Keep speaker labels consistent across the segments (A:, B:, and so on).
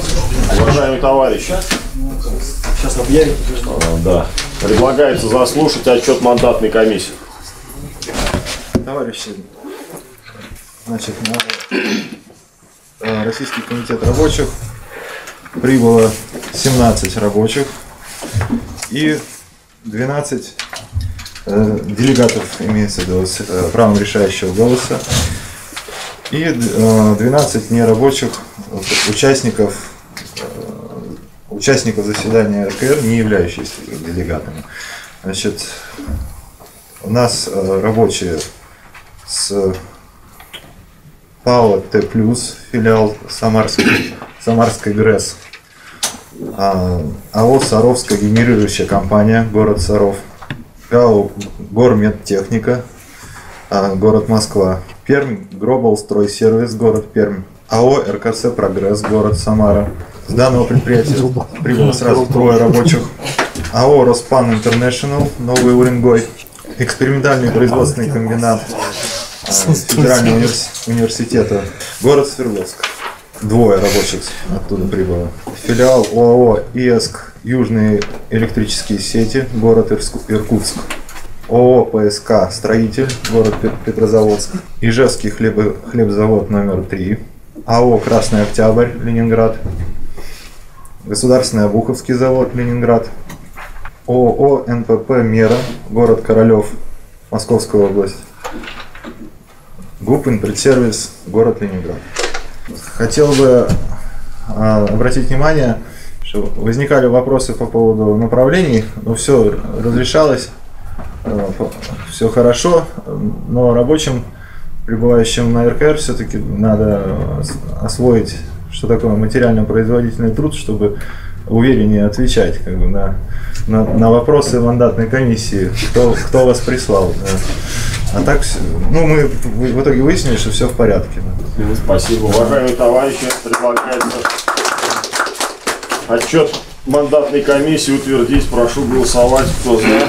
A: Уважаемые товарищи,
B: сейчас объявят.
A: Да. Предлагается заслушать отчет мандатной комиссии.
B: Товарищи, значит, на Российский комитет рабочих прибыло 17 рабочих и 12 делегатов, имеется в виду, с правом решающего голоса, и 12 нерабочих участников заседания РКР, не являющихся делегатами. Значит, у нас рабочие с ПАО Т+, филиал Самарской ГРЭС, АО «Саровская генерирующая компания», город Саров, ГАО «Гормедтехника», город Москва, Пермь Глобал Стройсервис, город Пермь, АО РКЦ «Прогресс», город Самара. С данного предприятия прибыло сразу 3 рабочих. АО «Роспан Интернешнл», Новый Уренгой, экспериментальный производственный комбинат Федерального университета, город Свердловск. 2 рабочих оттуда прибыло. Филиал ОАО «ИЭСК Южные электрические сети», город Иркутск. ООО «ПСК Строитель», город Петрозаводск. Ижевский хлебзавод номер 3. АО «Красный Октябрь», Ленинград. Государственный Обуховский завод, Ленинград. ООО «НПП Мера», город Королев, Московская область. ГУП «Инпредсервис», город Ленинград. Хотел бы обратить внимание, что возникали вопросы по поводу направлений, но все разрешалось, все хорошо, но рабочим, пребывающим на РКР, все-таки надо освоить, что такое материально-производительный труд, чтобы увереннее отвечать на вопросы мандатной комиссии, кто вас прислал. Да. А так, мы в итоге выяснили, что все в порядке.
A: Спасибо. Уважаемые товарищи, предлагается отчет мандатной комиссии утвердить. Прошу голосовать. Кто за?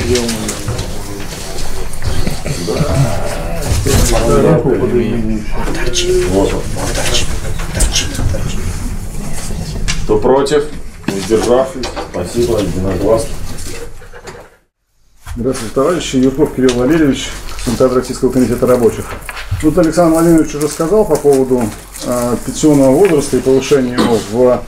A: Вот он. Кто против? Воздержавшись? Спасибо. Единогласно.
C: Здравствуйте, товарищи. Юрков Кирилл Валерьевич, секретарь Российского комитета рабочих. Тут Александр Владимирович уже сказал по поводу пенсионного возраста и повышения его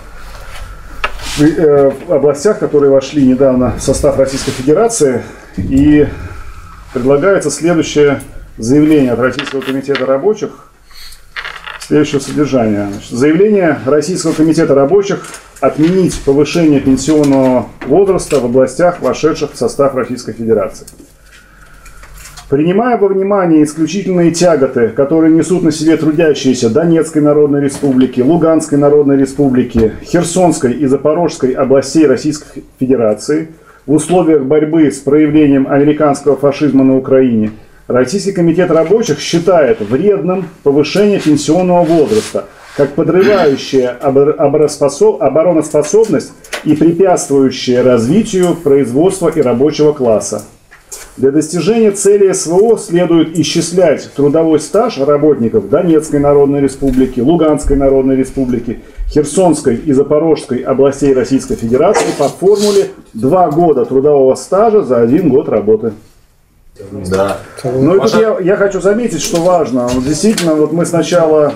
C: в областях, которые вошли недавно в состав Российской Федерации. И предлагается следующее заявление от Российского комитета рабочих следующего содержания. Значит, заявление Российского комитета рабочих отменить повышение пенсионного возраста в областях, вошедших в состав Российской Федерации. Принимая во внимание исключительные тяготы, которые несут на себе трудящиеся Донецкой Народной Республики, Луганской Народной Республики, Херсонской и Запорожской областей Российской Федерации в условиях борьбы с проявлением американского фашизма на Украине, Российский комитет рабочих считает вредным повышение пенсионного возраста как подрывающее обороноспособность и препятствующее развитию производства и рабочего класса. Для достижения цели СВО следует исчислять трудовой стаж работников Донецкой Народной Республики, Луганской Народной Республики, Херсонской и Запорожской областей Российской Федерации по формуле 2 года трудового стажа за 1 год работы.
A: Да.
C: Ну и тут я хочу заметить, что важно. Вот действительно, вот мы сначала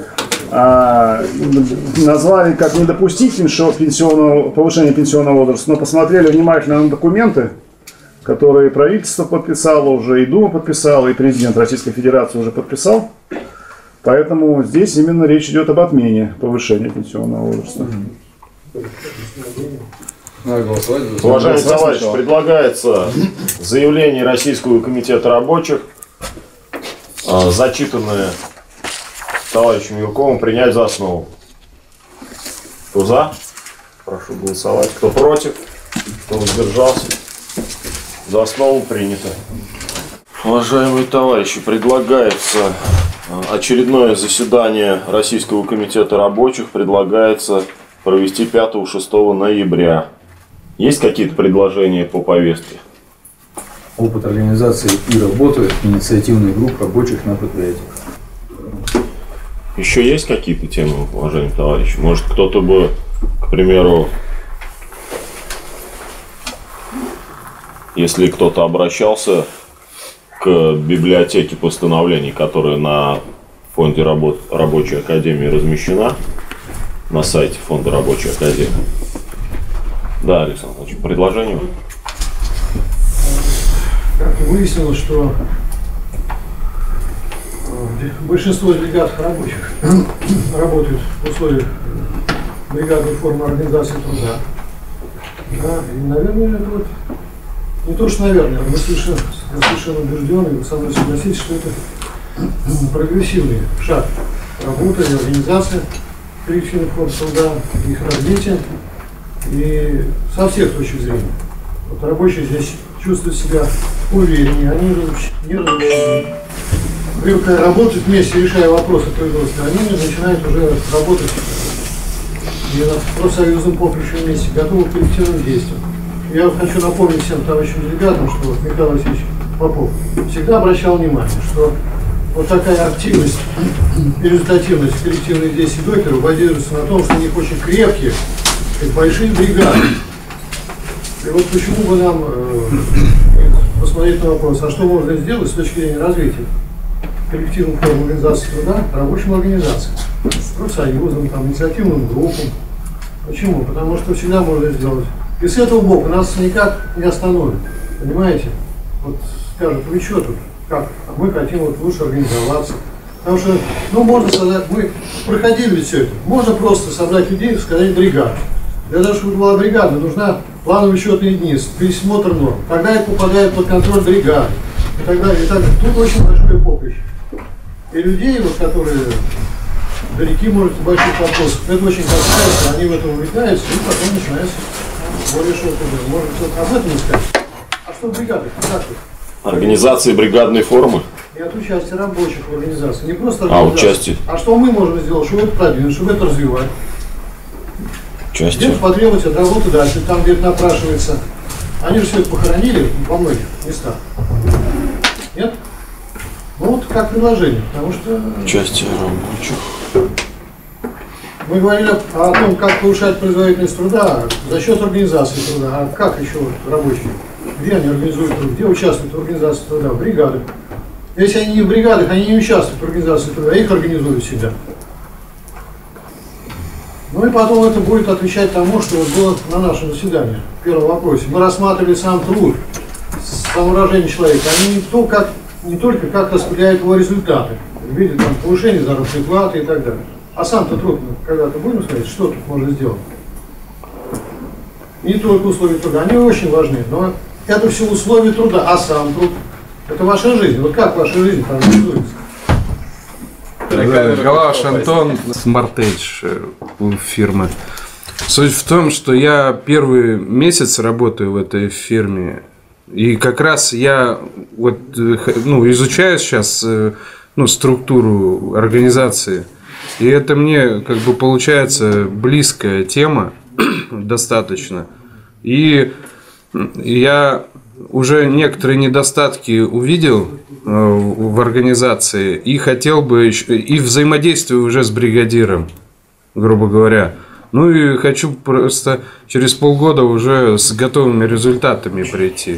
C: назвали как недопустительным повышение пенсионного возраста, но посмотрели внимательно на документы, которые правительство подписало уже, и Дума подписала, и президент Российской Федерации уже подписал. Поэтому здесь именно речь идет об отмене повышения пенсионного возраста.
A: Уважаемые товарищи, предлагается заявление Российского комитета рабочих, зачитанное товарищем Юрковым, принять за основу. Кто за? Прошу голосовать. Кто против? Кто воздержался? За основу принято. Уважаемые товарищи, предлагается очередное заседание Российского комитета рабочих, предлагается провести 5-6 ноября. Есть какие-то предложения по повестке?
D: Опыт организации и работы инициативных групп рабочих на предприятиях.
A: Еще есть какие-то темы, уважаемые товарищи? Может, кто-то бы, к примеру, если кто-то обращался к библиотеке постановлений, которая на фонде Рабочей Академии размещена, на сайте фонда Рабочей Академии. Да, Александр Ильич, предложение?
E: Как выяснилось, что большинство бригад рабочих работают в условиях бригадной формы организации труда. Да, и, наверное, это вот не то, что, наверное, мы совершенно убеждены, вы со мной согласитесь, что это прогрессивный шаг работы и организации коллективных форм труда, их развития и со всех точек зрения. Вот рабочие здесь чувствуют себя увереннее, они не разлучены. Привыкая работать вместе, решая вопросы производства, они начинают уже работать и на профсоюзном поприще вместе, готовы к коллективным действиям. Я вот хочу напомнить всем товарищам делегатам, что Михаил Васильевич Попов всегда обращал внимание, что вот такая активность и результативность коллективных действий докеров базируется на том, что у них очень крепкие и большие бригады. И вот почему бы нам посмотреть на вопрос, а что можно сделать с точки зрения развития коллективных форм организации труда рабочим организациям, профсоюзам, там, инициативным группам. Почему? Потому что всегда можно сделать. И с этого боку нас никак не остановит. Понимаете? Вот скажут, вы что тут? Как? А мы хотим вот лучше организоваться. Потому что, ну, можно сказать, мы проходили ведь все это. Можно просто собрать людей и сказать бригаду. Для того, чтобы была бригада, нужна плановые счетные дни, пересмотр норм. Тогда это попадает под контроль бригады. И так далее, и так далее. Тут очень большое поприще. И людей, вот, которые далеки, может, больших вопросов, это очень касается, они в этом увлекаются, и потом начинается более широкое. Может, кто-то об этом искать. А что в бригадах? Как тут?
A: Организации бригадной формы?
E: Нет участия рабочих в организации. Не просто организации.
A: Участие?
E: А что мы можем сделать, чтобы это продвинуть, чтобы это развивать?
A: Участие?
E: Где-то потребовать от работы дальше, там где-то напрашивается. Они же все это похоронили во многих местах. Нет? Ну вот как предложение, потому что...
A: Участие рабочих.
E: Мы говорили о том, как повышать производительность труда за счет организации труда. А как еще вот рабочие? Где они организуют труд? Где участвуют в организации труда? В бригадах. Если они не в бригадах, они не участвуют в организации труда, их организуют себя. Ну и потом это будет отвечать тому, что вот было на нашем заседании, в первом вопросе. Мы рассматривали сам труд, самовыражение человека, а не только как распределяют его результаты, в виде там, повышения заработной платы и так далее. А сам-то труд, когда-то будем сказать, что тут можно сделать? Не только условия труда, они очень важны, но это все условия труда, а сам труд, это ваша жизнь. Вот как ваша жизнь организуется?
F: Галаш Антон, Smart Edge фирмы. Суть в том, что я первый месяц работаю в этой фирме, и как раз я вот, изучаю сейчас структуру организации, и это мне как бы получается близкая тема достаточно. И я уже некоторые недостатки увидел в организации и хотел бы и взаимодействую уже с бригадиром, грубо говоря. Ну и хочу просто через полгода уже с готовыми результатами прийти.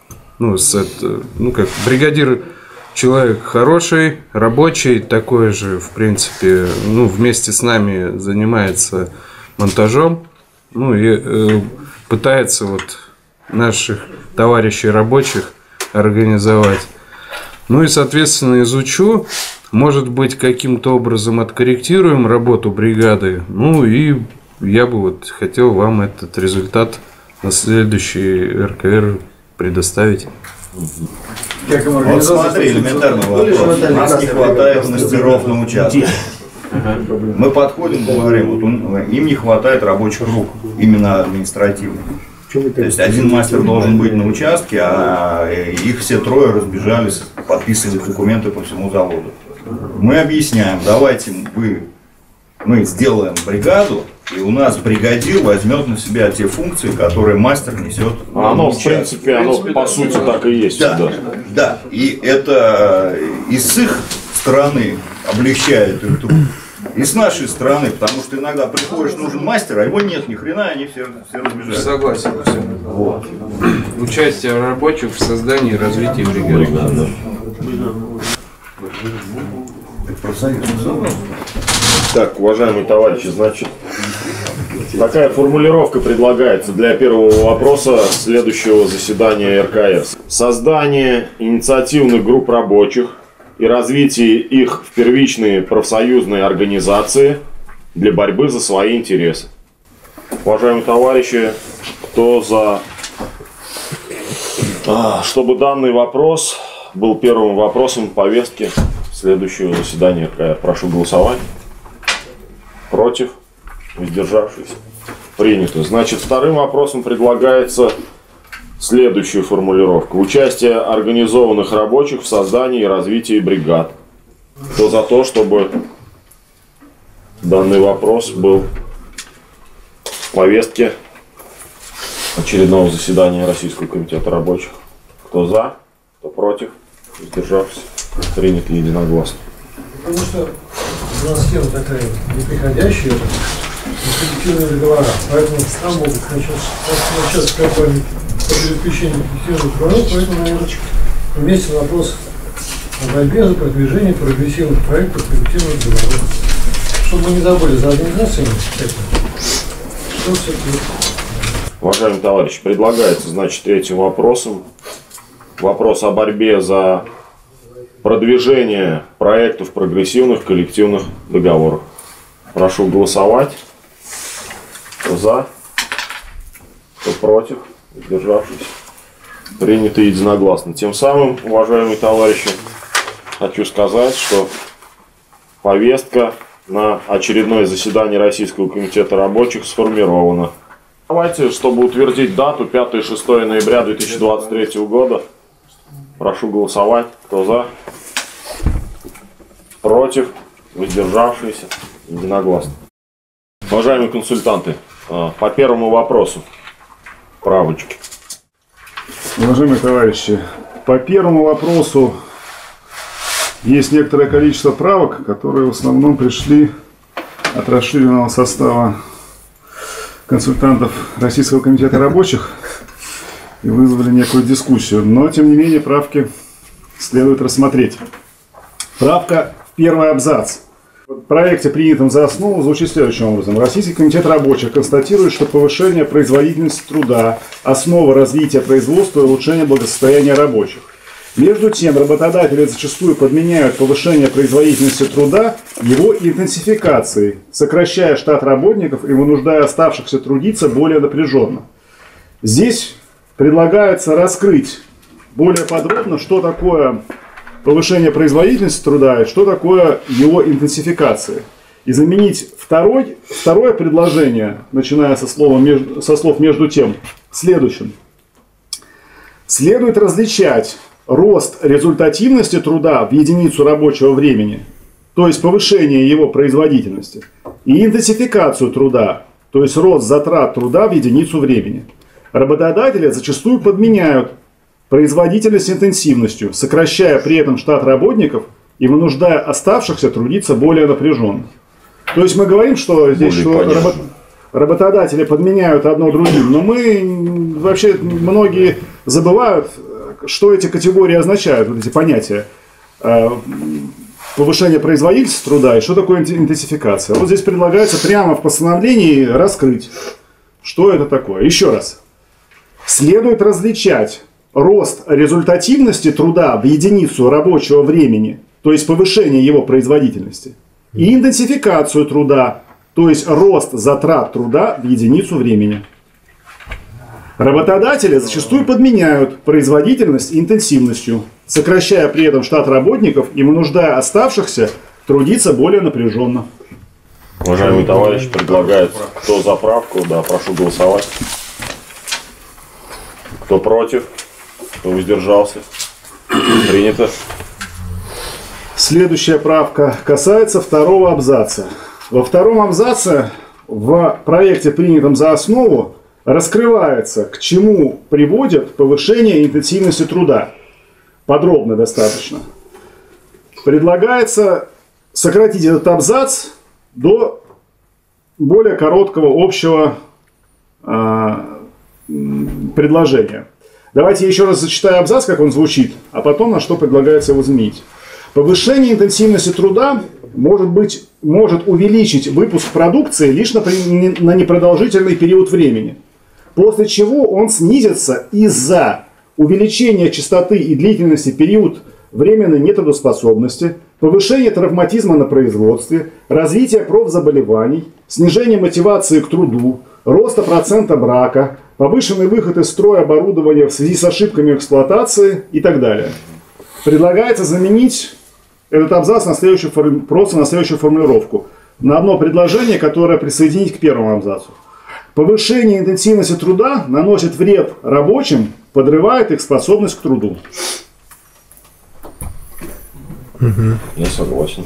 F: Как бригадир человек хороший, рабочий, такой же, в принципе, вместе с нами занимается монтажом, и пытается наших товарищей рабочих организовать. И, соответственно, изучу, может быть, каким-то образом откорректируем работу бригады. И я бы хотел вам этот результат на следующий РКР предоставить.
G: Вот смотри, элементарный вопрос. У нас не хватает мастеров на участке. Мы подходим, говорим, им не хватает рабочих рук, именно административных. То есть один мастер должен быть на участке, а их все трое разбежались подписывать документы по всему заводу. Мы объясняем, давайте мы сделаем бригаду, и у нас бригадир возьмет на себя те функции, которые мастер несет.
A: Оно, в принципе, по сути так и есть.
G: Да. И это и с их стороны облегчает их труд. И с нашей стороны, потому что иногда приходишь, нужен мастер, а его нет ни хрена, они все разбежались.
F: Согласен.
G: Вот.
F: Участие рабочих в создании и развитии бригады.
A: Так, уважаемые товарищи, значит, такая формулировка предлагается для первого вопроса следующего заседания РКС. Создание инициативных групп рабочих и развитие их в первичные профсоюзные организации для борьбы за свои интересы. Уважаемые товарищи, кто за, чтобы данный вопрос был первым вопросом повестки следующего заседания РКС? Прошу голосовать. Против? Воздержавшись? Принято. Значит, вторым вопросом предлагается следующая формулировка. Участие организованных рабочих в создании и развитии бригад. Кто за то, чтобы данный вопрос был в повестке очередного заседания Российского комитета рабочих? Кто за? Кто против? Воздержавшись? Принято единогласно.
E: Потому что у нас тема такая неприходящая, коллективные договора, поэтому там могут начаться какой-нибудь по обеспечению коллективных договоров, поэтому, наверное, вместе вопрос о борьбе за продвижение прогрессивных проектов коллективных договоров. Чтобы мы не забыли за организациями, что все-таки...
A: Уважаемые товарищи, предлагается, значит, третьим вопросом вопрос о борьбе за продвижение проектов прогрессивных коллективных договоров. Прошу голосовать. Кто за? Кто против? Воздержавшись? Принято единогласно. Тем самым, уважаемые товарищи, хочу сказать, что повестка на очередное заседание Российского комитета рабочих сформирована. Давайте, чтобы утвердить дату 5 и 6 ноября 2023 года, прошу голосовать. Кто за? Против? Воздержавшиеся? Единогласно. Уважаемые консультанты, по первому вопросу правочки.
C: Уважаемые товарищи, по первому вопросу есть некоторое количество правок, которые в основном пришли от расширенного состава консультантов Российского комитета рабочих и вызвали некую дискуссию. Но, тем не менее, правки следует рассмотреть. Правка в первый абзац. В проекте, принятом за основу, звучит следующим образом. Российский комитет рабочих констатирует, что повышение производительности труда – основа развития производства и улучшения благосостояния рабочих. Между тем, работодатели зачастую подменяют повышение производительности труда его интенсификацией, сокращая штат работников и вынуждая оставшихся трудиться более напряженно. Здесь предлагается раскрыть более подробно, что такое повышение производительности труда и что такое его интенсификация. И заменить второе предложение, начиная со слов «между тем», следующим. Следует различать рост результативности труда в единицу рабочего времени, то есть повышение его производительности, и интенсификацию труда, то есть рост затрат труда в единицу времени. Работодатели зачастую подменяют производительность интенсивностью, сокращая при этом штат работников и вынуждая оставшихся трудиться более напряженно. То есть мы говорим, что здесь работодатели подменяют одно другим, но мы вообще многие забывают, что эти категории означают, вот эти понятия. Повышение производительности труда и что такое интенсификация. Вот здесь предлагается прямо в постановлении раскрыть, что это такое. Еще раз. Следует различать рост результативности труда в единицу рабочего времени, то есть повышение его производительности, и интенсификацию труда, то есть рост затрат труда в единицу времени. Работодатели зачастую подменяют производительность интенсивностью, сокращая при этом штат работников и вынуждая оставшихся трудиться более напряженно.
A: Уважаемые товарищи, предлагают, кто за правку, да, прошу голосовать. Кто против? Кто воздержался? Принято.
C: Следующая правка касается второго абзаца. Во втором абзаце в проекте, принятом за основу, раскрывается, к чему приводит повышение интенсивности труда. Подробно достаточно. Предлагается сократить этот абзац до более короткого общего предложения. Давайте я еще раз зачитаю абзац, как он звучит, а потом на что предлагается его заменить. Повышение интенсивности труда может увеличить выпуск продукции лишь на непродолжительный период времени, после чего он снизится из-за увеличения частоты и длительности период временной нетрудоспособности, повышения травматизма на производстве, развития профзаболеваний, снижения мотивации к труду, роста процента брака, повышенный выход из строя оборудования в связи с ошибками эксплуатации и так далее. Предлагается заменить этот абзац просто на следующую формулировку. На одно предложение, которое присоединить к первому абзацу. Повышение интенсивности труда наносит вред рабочим, подрывает их способность к труду.
A: Я согласен.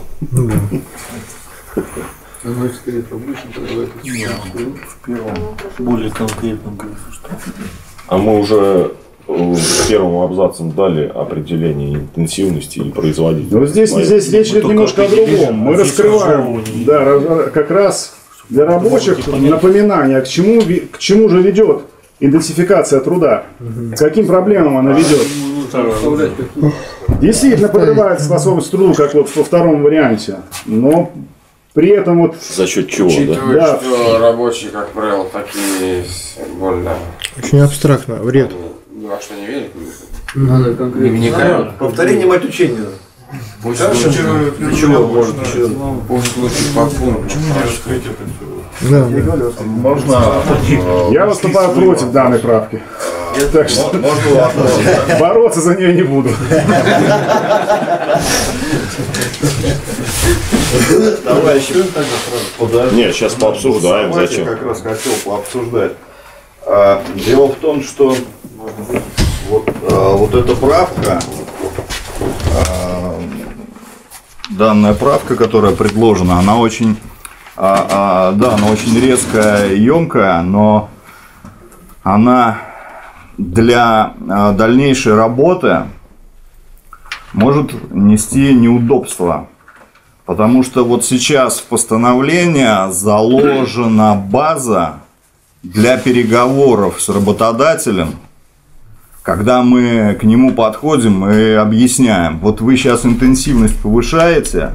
H: Более конкретно говорится, что.
A: А мы уже первым абзацем дали определение интенсивности и производительности.
C: Но здесь речь идет немножко о другом. Мы раскрываем, как раз для рабочих напоминание, к чему же ведет интенсификация труда, к каким проблемам она ведет. Действительно подрывает способность к труду, как вот во втором варианте, но при этом вот...
A: За счет чего,
I: учитывая, да? Что рабочие, как правило, такие больно...
J: Очень абстрактно, вред.
I: Ну, а что не верят?
D: Надо конкретно.
H: Повторение мать учения.
I: Пусть чего может еще лучше по пункту.
J: Да.
G: Можно...
C: Я выступаю против данной правки. Так что
G: Можно
C: бороться за нее не буду.
G: товарищи,
A: Нет, сейчас пообсуждаем, зачем?
G: Как раз хотел пообсуждать. Дело в том, что вот эта правка, данная правка, которая предложена, она очень, она очень резкая и емкая, но она для дальнейшей работы может нести неудобства. Потому что вот сейчас в постановлении заложена база для переговоров с работодателем, когда мы к нему подходим и объясняем, вот вы сейчас интенсивность повышаете,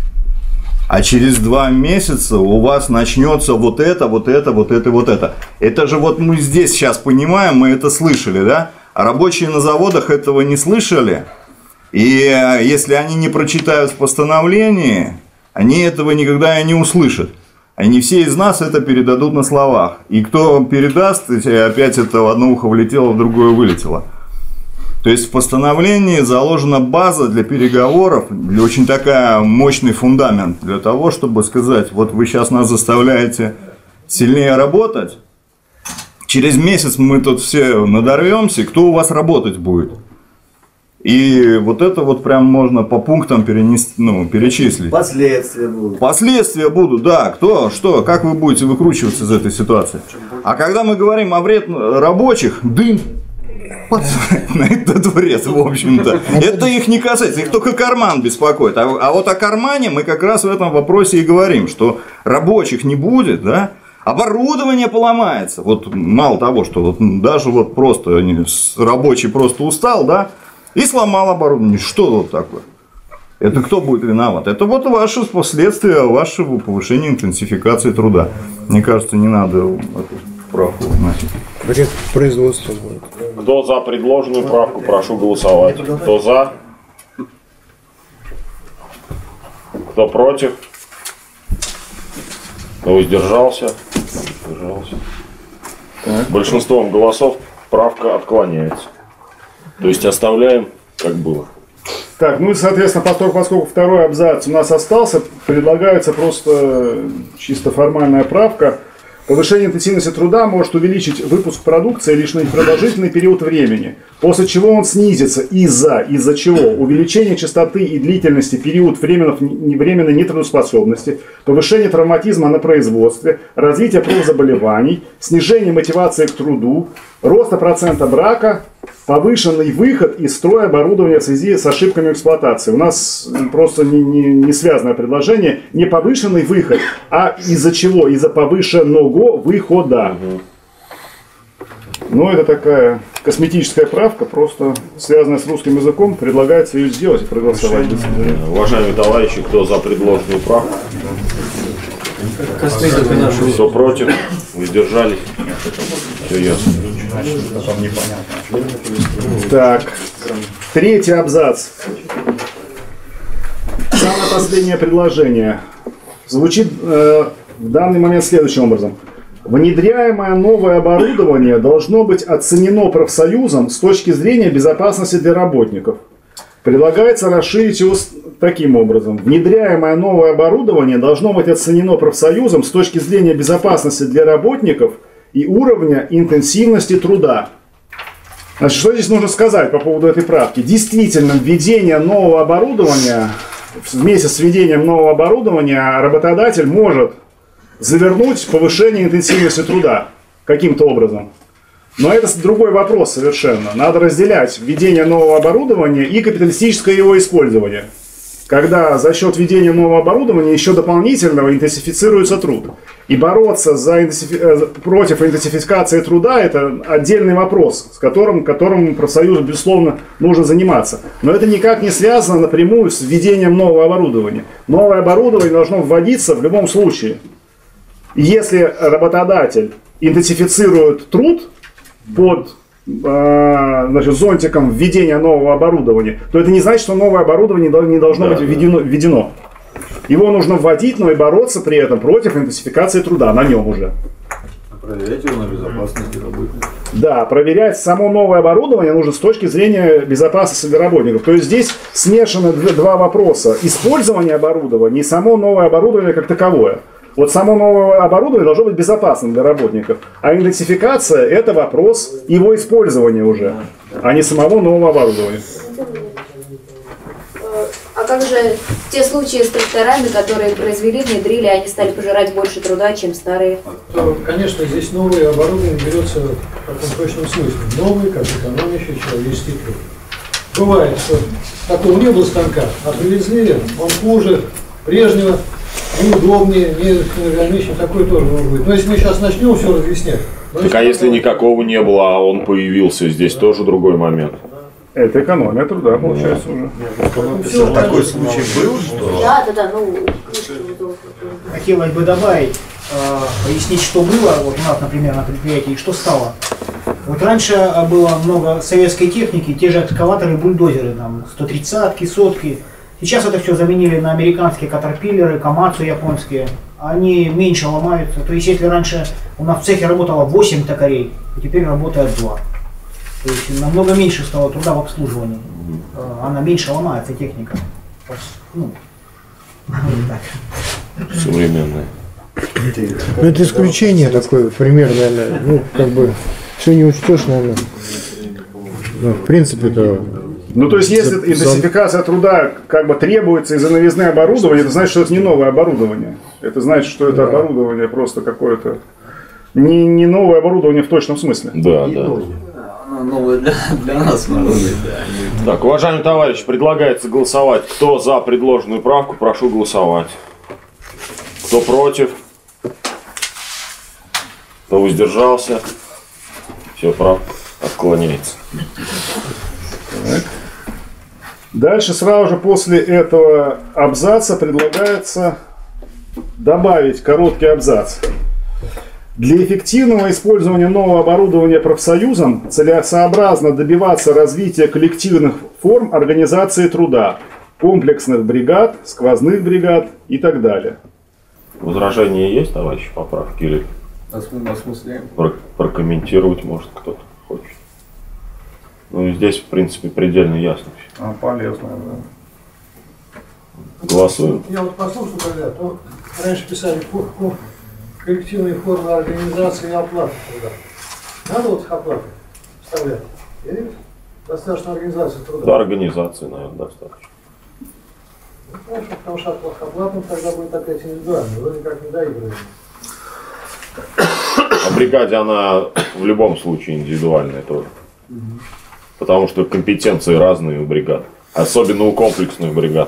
G: а через 2 месяца у вас начнется вот это, вот это, вот это, вот это. Это же вот мы здесь сейчас понимаем, мы это слышали, да? А рабочие на заводах этого не слышали. И если они не прочитают в постановлении, они этого никогда и не услышат. Они все из нас это передадут на словах. И кто передаст, опять это в одно ухо влетело, в другое вылетело. То есть в постановлении заложена база для переговоров, для очень такая мощный фундамент для того, чтобы сказать, вот вы сейчас нас заставляете сильнее работать, через месяц мы тут все надорвемся, кто у вас работать будет? И вот это вот прям можно по пунктам перечислить.
H: Последствия будут.
G: Последствия будут, да. Кто, что, как вы будете выкручиваться из этой ситуации? А когда мы говорим о вред рабочих, дым на этот вред, в общем-то. Это их не касается, их только карман беспокоит. А вот о кармане мы как раз в этом вопросе и говорим, что рабочих не будет, да? Оборудование поломается. Вот мало того, что вот даже вот просто рабочий просто устал, да, и сломал оборудование. Что вот такое? Это кто будет виноват? Это вот ваши последствия вашего повышения интенсификации труда. Мне кажется, не надо эту правку вносить.
J: Вред производства будет.
A: Кто за предложенную правку, прошу голосовать. Кто за? Кто против? Кто воздержался? Большинством голосов правка отклоняется. То есть оставляем, как было.
C: Так, ну и, соответственно, поскольку второй абзац у нас остался, предлагается просто чисто формальная правка. Повышение интенсивности труда может увеличить выпуск продукции лишь на непродолжительный период времени, после чего он снизится из-за чего? Увеличение частоты и длительности период временной нетрудоспособности, повышение травматизма на производстве, развитие профзаболеваний, снижение мотивации к труду, роста процента брака, повышенный выход из строя оборудования в связи с ошибками эксплуатации. У нас просто не связанное предложение. Не повышенный выход, а из-за чего? Из-за повышенного выхода. Но это такая косметическая правка, просто связанная с русским языком. Предлагается ее сделать и проголосовать.
A: Уважаемые товарищи, кто за предложенную правку? Кто против? Воздержались? Все ясно.
C: Так, третий абзац. Самое последнее предложение звучит в данный момент следующим образом. Внедряемое новое оборудование должно быть оценено профсоюзом с точки зрения безопасности для работников. Предлагается расширить его таким образом. Внедряемое новое оборудование должно быть оценено профсоюзом с точки зрения безопасности для работников и уровня интенсивности труда. Значит, что здесь нужно сказать по поводу этой правки? Действительно, введение нового оборудования, вместе с введением нового оборудования работодатель может завернуть повышение интенсивности труда каким-то образом. Но это другой вопрос совершенно. Надо разделять введение нового оборудования и капиталистическое его использование. Когда за счет введения нового оборудования еще дополнительного интенсифицируется труд. И бороться против интенсификации труда – это отдельный вопрос, с которым профсоюзу, безусловно, нужно заниматься. Но это никак не связано напрямую с введением нового оборудования. Новое оборудование должно вводиться в любом случае. Если работодатель интенсифицирует труд под зонтиком введения нового оборудования, то это не значит, что новое оборудование не должно быть введено. Его нужно вводить, но и бороться при этом против интенсификации труда на нем уже.
I: Проверять его на безопасность работников.
C: Да, проверять само новое оборудование нужно с точки зрения безопасности для работников. То есть здесь смешаны два вопроса. Использование оборудования и само новое оборудование как таковое. Вот само новое оборудование должно быть безопасным для работников. А идентификация – это вопрос его использования уже, а не самого нового оборудования.
K: А как же те случаи с тракторами, которые произвели, внедрили, они стали пожирать больше труда, чем старые?
E: Конечно, здесь новое оборудование берется в таком точном смысле. Новый, как экономящий человеческий труд. Бывает, что такого не было станка, а привезли, он хуже прежнего, неудобнее, неэргономичнее, такое тоже может быть. Но если мы сейчас начнем все разъяснять.
A: Так а если никакого не было, а он появился, здесь тоже другой момент.
C: Это экономия труда, получается, уже.
G: Такой случай был, что...
K: Да,
L: Хотелось бы добавить, пояснить, что было вот у нас, например, на предприятии, и что стало. Вот раньше было много советской техники, те же экскаваторы, бульдозеры, там, 130-ки, сотки. Сейчас это все заменили на американские катерпиллеры, камацу японские. Они меньше ломаются. То есть, если раньше у нас в цехе работало 8 токарей, то теперь работает 2. То есть намного меньше стало труда в обслуживании. Она меньше ломается, техника. Ну,
A: современная.
J: Ну, это исключение такое, пример, наверное. Ну, как бы, все не учтешь, наверное. Ну, в принципе-то...
C: Ну, то есть, если интенсификация труда как бы требуется из-за новизны оборудования, это значит, что это не новое оборудование. Это значит, что это оборудование просто какое-то... Не новое оборудование в точном смысле.
A: Да, да.
I: Новое для нас, народа, да.
A: Так, уважаемые товарищи, предлагается голосовать. Кто за предложенную правку, прошу голосовать. Кто против? Кто воздержался? Все, правка отклоняется.
C: Так. Дальше сразу же после этого абзаца предлагается добавить короткий абзац. Для эффективного использования нового оборудования профсоюзом целесообразно добиваться развития коллективных форм организации труда, комплексных бригад, сквозных бригад и так далее.
A: Возражения есть, товарищи, поправки? Или
I: осмысляем.
A: Прокомментировать может кто-то хочет? Ну, здесь, в принципе, предельно ясно все.
G: Полезно, да.
A: Голосуем.
E: Я вот послушал, когда то раньше писали коллективные формы организации и оплаты труда. Надо вот их оплаты вставлять? Или достаточно организации труда?
A: Да, организации, наверное, достаточно.
E: Ну, хорошо, потому что оплата тогда будет опять индивидуально, вроде как не доигрываем.
A: А бригаде она в любом случае индивидуальное тоже. Потому что компетенции разные у бригад. Особенно у комплексных бригад.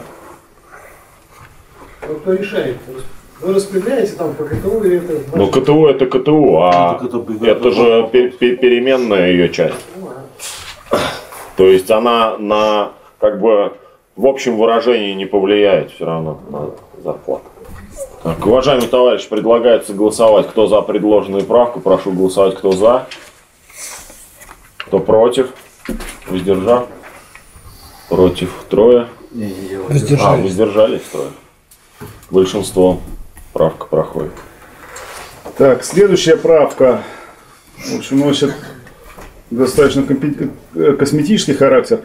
E: Ну, кто решает? Вы распределяете там по КТУ или это...
A: Ну, КТУ это КТУ, а это же переменная ее часть. То есть она на, как бы, в общем выражении не повлияет все равно на зарплату. Так, уважаемый товарищ, предлагается голосовать. Кто за предложенную правку, прошу голосовать. Кто за? Кто против? Воздержал? Против трое. Воздержались трое. Большинство. Правка проходит.
C: Так, следующая правка, в общем, носит достаточно косметический характер.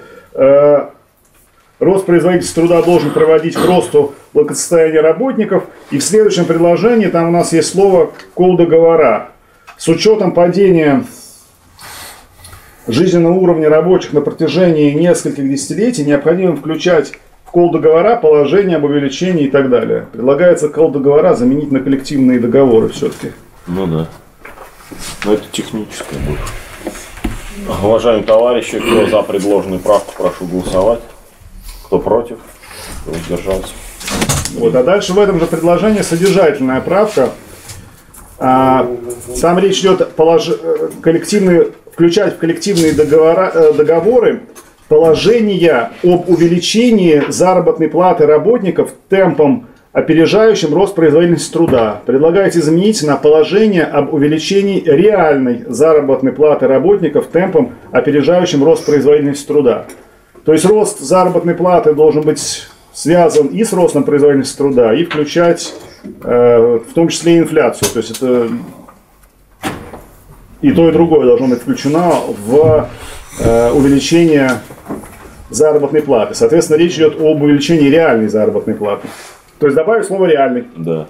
C: Рост производительности труда должен приводить к росту благосостояния работников. И в следующем предложении там у нас есть слово «колдоговора». С учетом падения жизненного уровня рабочих на протяжении нескольких десятилетий необходимо включать в колдоговора положение об увеличении и так далее. Предлагается колдоговора заменить на коллективные договоры все-таки.
A: Ну да. Но это техническое будет. Уважаемые товарищи, кто за предложенную правку, прошу голосовать. Кто против? Кто воздержался?
C: Вот, а дальше в этом же предложении содержательная правка. Там речь идет включать в коллективные договоры положения об увеличении заработной платы работников темпом, опережающим рост производительности труда. Предлагается заменить на положение об увеличении реальной заработной платы работников темпом, опережающим рост производительности труда. То есть рост заработной платы должен быть связан и с ростом производительности труда, и включать в том числе и инфляцию. То есть это и то, и другое должно быть включено в увеличение заработной платы. Соответственно, речь идет об увеличении реальной заработной платы. То есть добавить слово «реальный».
A: Да.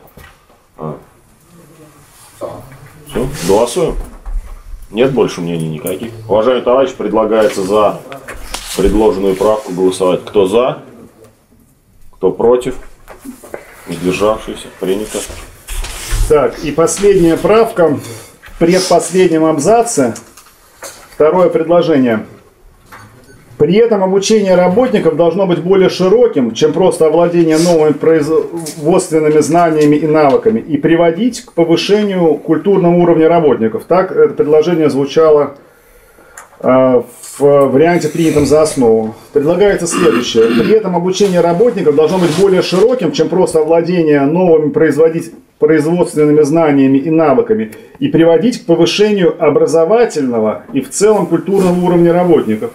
A: Все, голосуем. Нет больше мнений никаких. Уважаемый товарищ, предлагается за предложенную правку голосовать. Кто за? Кто против? Воздержавшийся? Принято.
C: Так, и последняя правка. В предпоследнем абзаце. Второе предложение. При этом обучение работников должно быть более широким, чем просто овладение новыми производственными знаниями и навыками, и приводить к повышению культурного уровня работников. Так это предложение звучало в варианте, принятом за основу. Предлагается следующее. При этом обучение работников должно быть более широким, чем просто овладение новыми производственными знаниями и навыками, и приводить к повышению образовательного и в целом культурного уровня работников.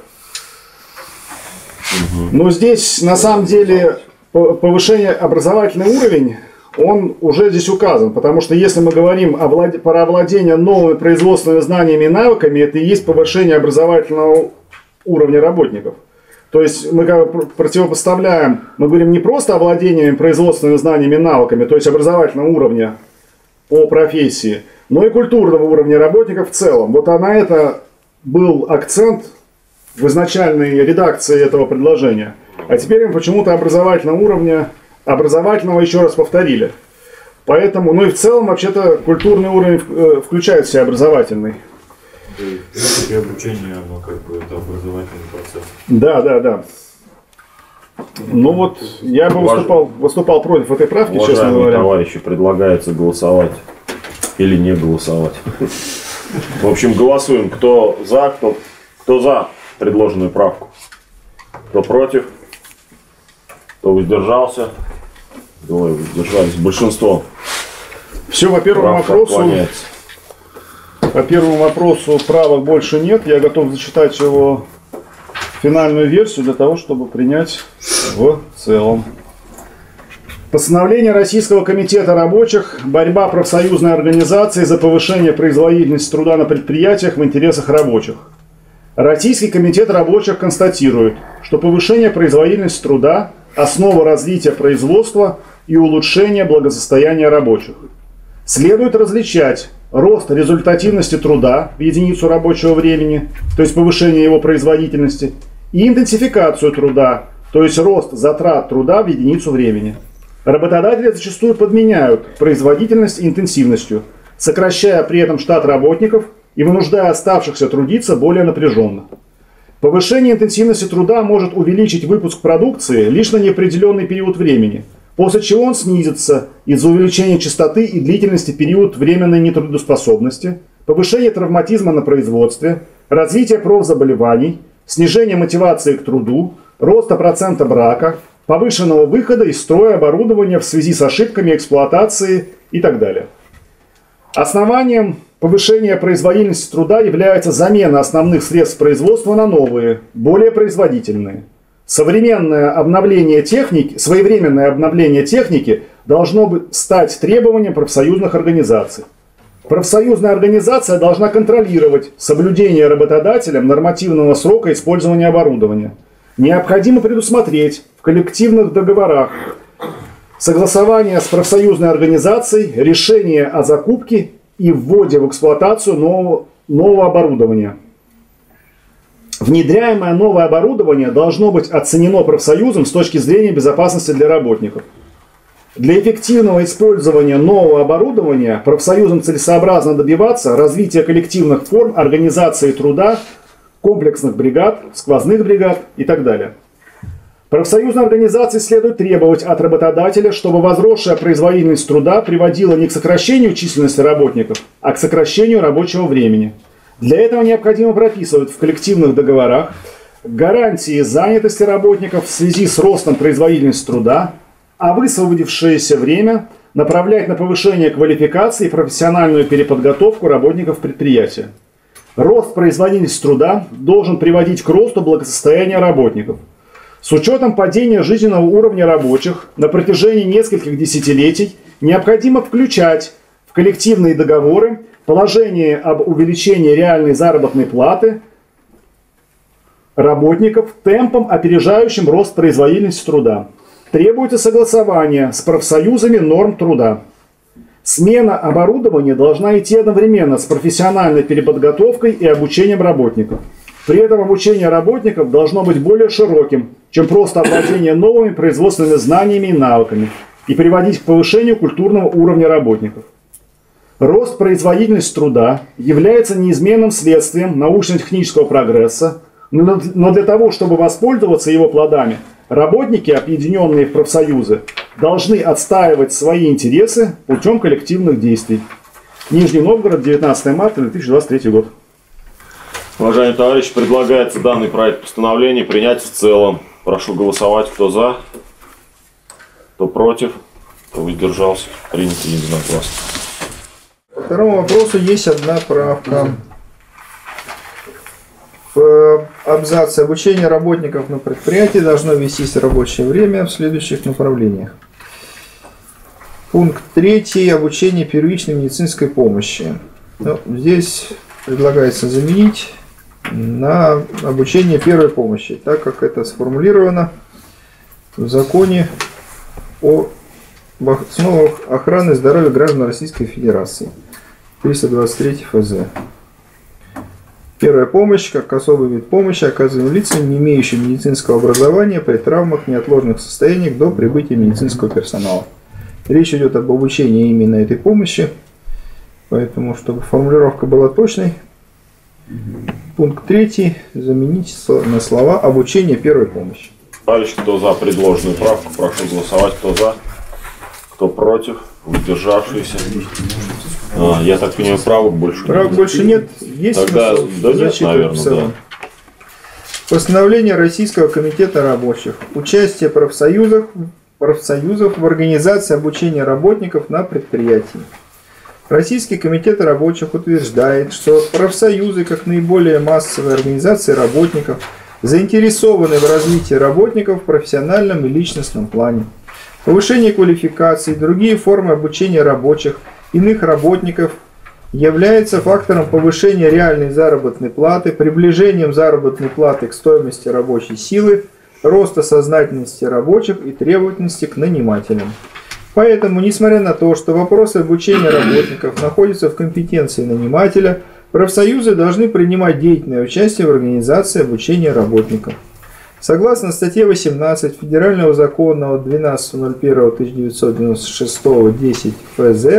C: Но здесь, на самом деле, повышение образовательный уровень, он уже здесь указан. Потому что если мы говорим про овладение новыми производственными знаниями и навыками, это и есть повышение образовательного уровня работников. То есть мы противопоставляем, мы говорим не просто о владении производственными знаниями и навыками, то есть образовательного уровня по профессии, но и культурного уровня работников в целом. Вот на это был акцент в изначальной редакции этого предложения. А теперь мы почему-то образовательного уровня, образовательного еще раз повторили. Поэтому, ну и в целом, вообще-то, культурный уровень включает в себя образовательный.
M: И обучение, оно как бы это образовательный процесс.
C: Да. Ну вот, я бы выступал против этой правки, честно говоря.
A: Товарищи, предлагается голосовать или не голосовать. В общем, голосуем, кто за предложенную правку. Кто против? Кто воздержался? Двое воздержались. Большинство.
C: Все, по первому вопросу правок больше нет. Я готов зачитать его финальную версию для того, чтобы принять в целом. Постановление Российского комитета рабочих «Борьба профсоюзной организации за повышение производительности труда на предприятиях в интересах рабочих». Российский комитет рабочих констатирует, что повышение производительности труда – основа развития производства и улучшения благосостояния рабочих. Следует различать рост результативности труда в единицу рабочего времени, то есть повышение его производительности, и интенсификацию труда, то есть рост затрат труда в единицу времени. Работодатели зачастую подменяют производительность интенсивностью, сокращая при этом штат работников и вынуждая оставшихся трудиться более напряженно. Повышение интенсивности труда может увеличить выпуск продукции лишь на неопределенный период времени, после чего он снизится из-за увеличения частоты и длительности период временной нетрудоспособности, повышения травматизма на производстве, развития профзаболеваний, снижения мотивации к труду, роста процента брака, повышенного выхода из строя оборудования в связи с ошибками эксплуатации и так далее. Основанием повышения производительности труда является замена основных средств производства на новые, более производительные. Своевременное обновление техники должно стать требованием профсоюзных организаций. Профсоюзная организация должна контролировать соблюдение работодателем нормативного срока использования оборудования. Необходимо предусмотреть в коллективных договорах согласование с профсоюзной организацией решение о закупке и вводе в эксплуатацию нового оборудования. Внедряемое новое оборудование должно быть оценено профсоюзом с точки зрения безопасности для работников. Для эффективного использования нового оборудования профсоюзам целесообразно добиваться развития коллективных форм организации труда, комплексных бригад, сквозных бригад и так далее. Профсоюзной организации следует требовать от работодателя, чтобы возросшая производительность труда приводила не к сокращению численности работников, а к сокращению рабочего времени. Для этого необходимо прописывать в коллективных договорах гарантии занятости работников в связи с ростом производительности труда, а высвободившееся время направлять на повышение квалификации и профессиональную переподготовку работников предприятия. Рост производительности труда должен приводить к росту благосостояния работников. С учетом падения жизненного уровня рабочих на протяжении нескольких десятилетий необходимо включать в коллективные договоры положение об увеличении реальной заработной платы работников темпом, опережающим рост производительности труда. Требуется согласование с профсоюзами норм труда. Смена оборудования должна идти одновременно с профессиональной переподготовкой и обучением работников. При этом обучение работников должно быть более широким, чем просто овладение новыми производственными знаниями и навыками, и приводить к повышению культурного уровня работников. Рост производительности труда является неизменным следствием научно-технического прогресса, но для того, чтобы воспользоваться его плодами, работники, объединенные в профсоюзы, должны отстаивать свои интересы путем коллективных действий. Нижний Новгород, 19 марта 2023 год.
A: Уважаемые товарищи, предлагается данный проект постановления принять в целом. Прошу голосовать, кто за, кто против, кто воздержался. Принято единогласно.
J: По второму вопросу есть одна правка. В абзаце обучение работников на предприятии должно вестись в рабочее время в следующих направлениях. Пункт 3. Обучение первичной медицинской помощи. Здесь предлагается заменить на обучение первой помощи, так как это сформулировано в законе о основах охраны здоровья граждан Российской Федерации. 323 ФЗ. Первая помощь, как особый вид помощи, оказываемый лицам, не имеющим медицинского образования при травмах, неотложных состояниях до прибытия медицинского персонала. Речь идет об обучении именно этой помощи, поэтому, чтобы формулировка была точной, пункт 3 заменить на слова «обучение первой помощи».
A: Товарищи, кто за предложенную правку, прошу голосовать, кто за, кто против, воздержавшиеся. Я так понимаю, правок больше нет.
J: Правок больше нет. Есть
A: тогда
J: смысл?
A: Да нет, наверное, да.
J: Постановление Российского комитета рабочих. Участие профсоюзов в организации обучения работников на предприятии. Российский комитет рабочих утверждает, что профсоюзы, как наиболее массовые организации работников, заинтересованы в развитии работников в профессиональном и личностном плане. Повышение квалификации и другие формы обучения рабочих, иных работников является фактором повышения реальной заработной платы, приближением заработной платы к стоимости рабочей силы, роста сознательности рабочих и требовательности к нанимателям. Поэтому, несмотря на то, что вопросы обучения работников находятся в компетенции нанимателя, профсоюзы должны принимать деятельное участие в организации обучения работников. Согласно статье 18 Федерального закона от 12.01.1996 10 ФЗ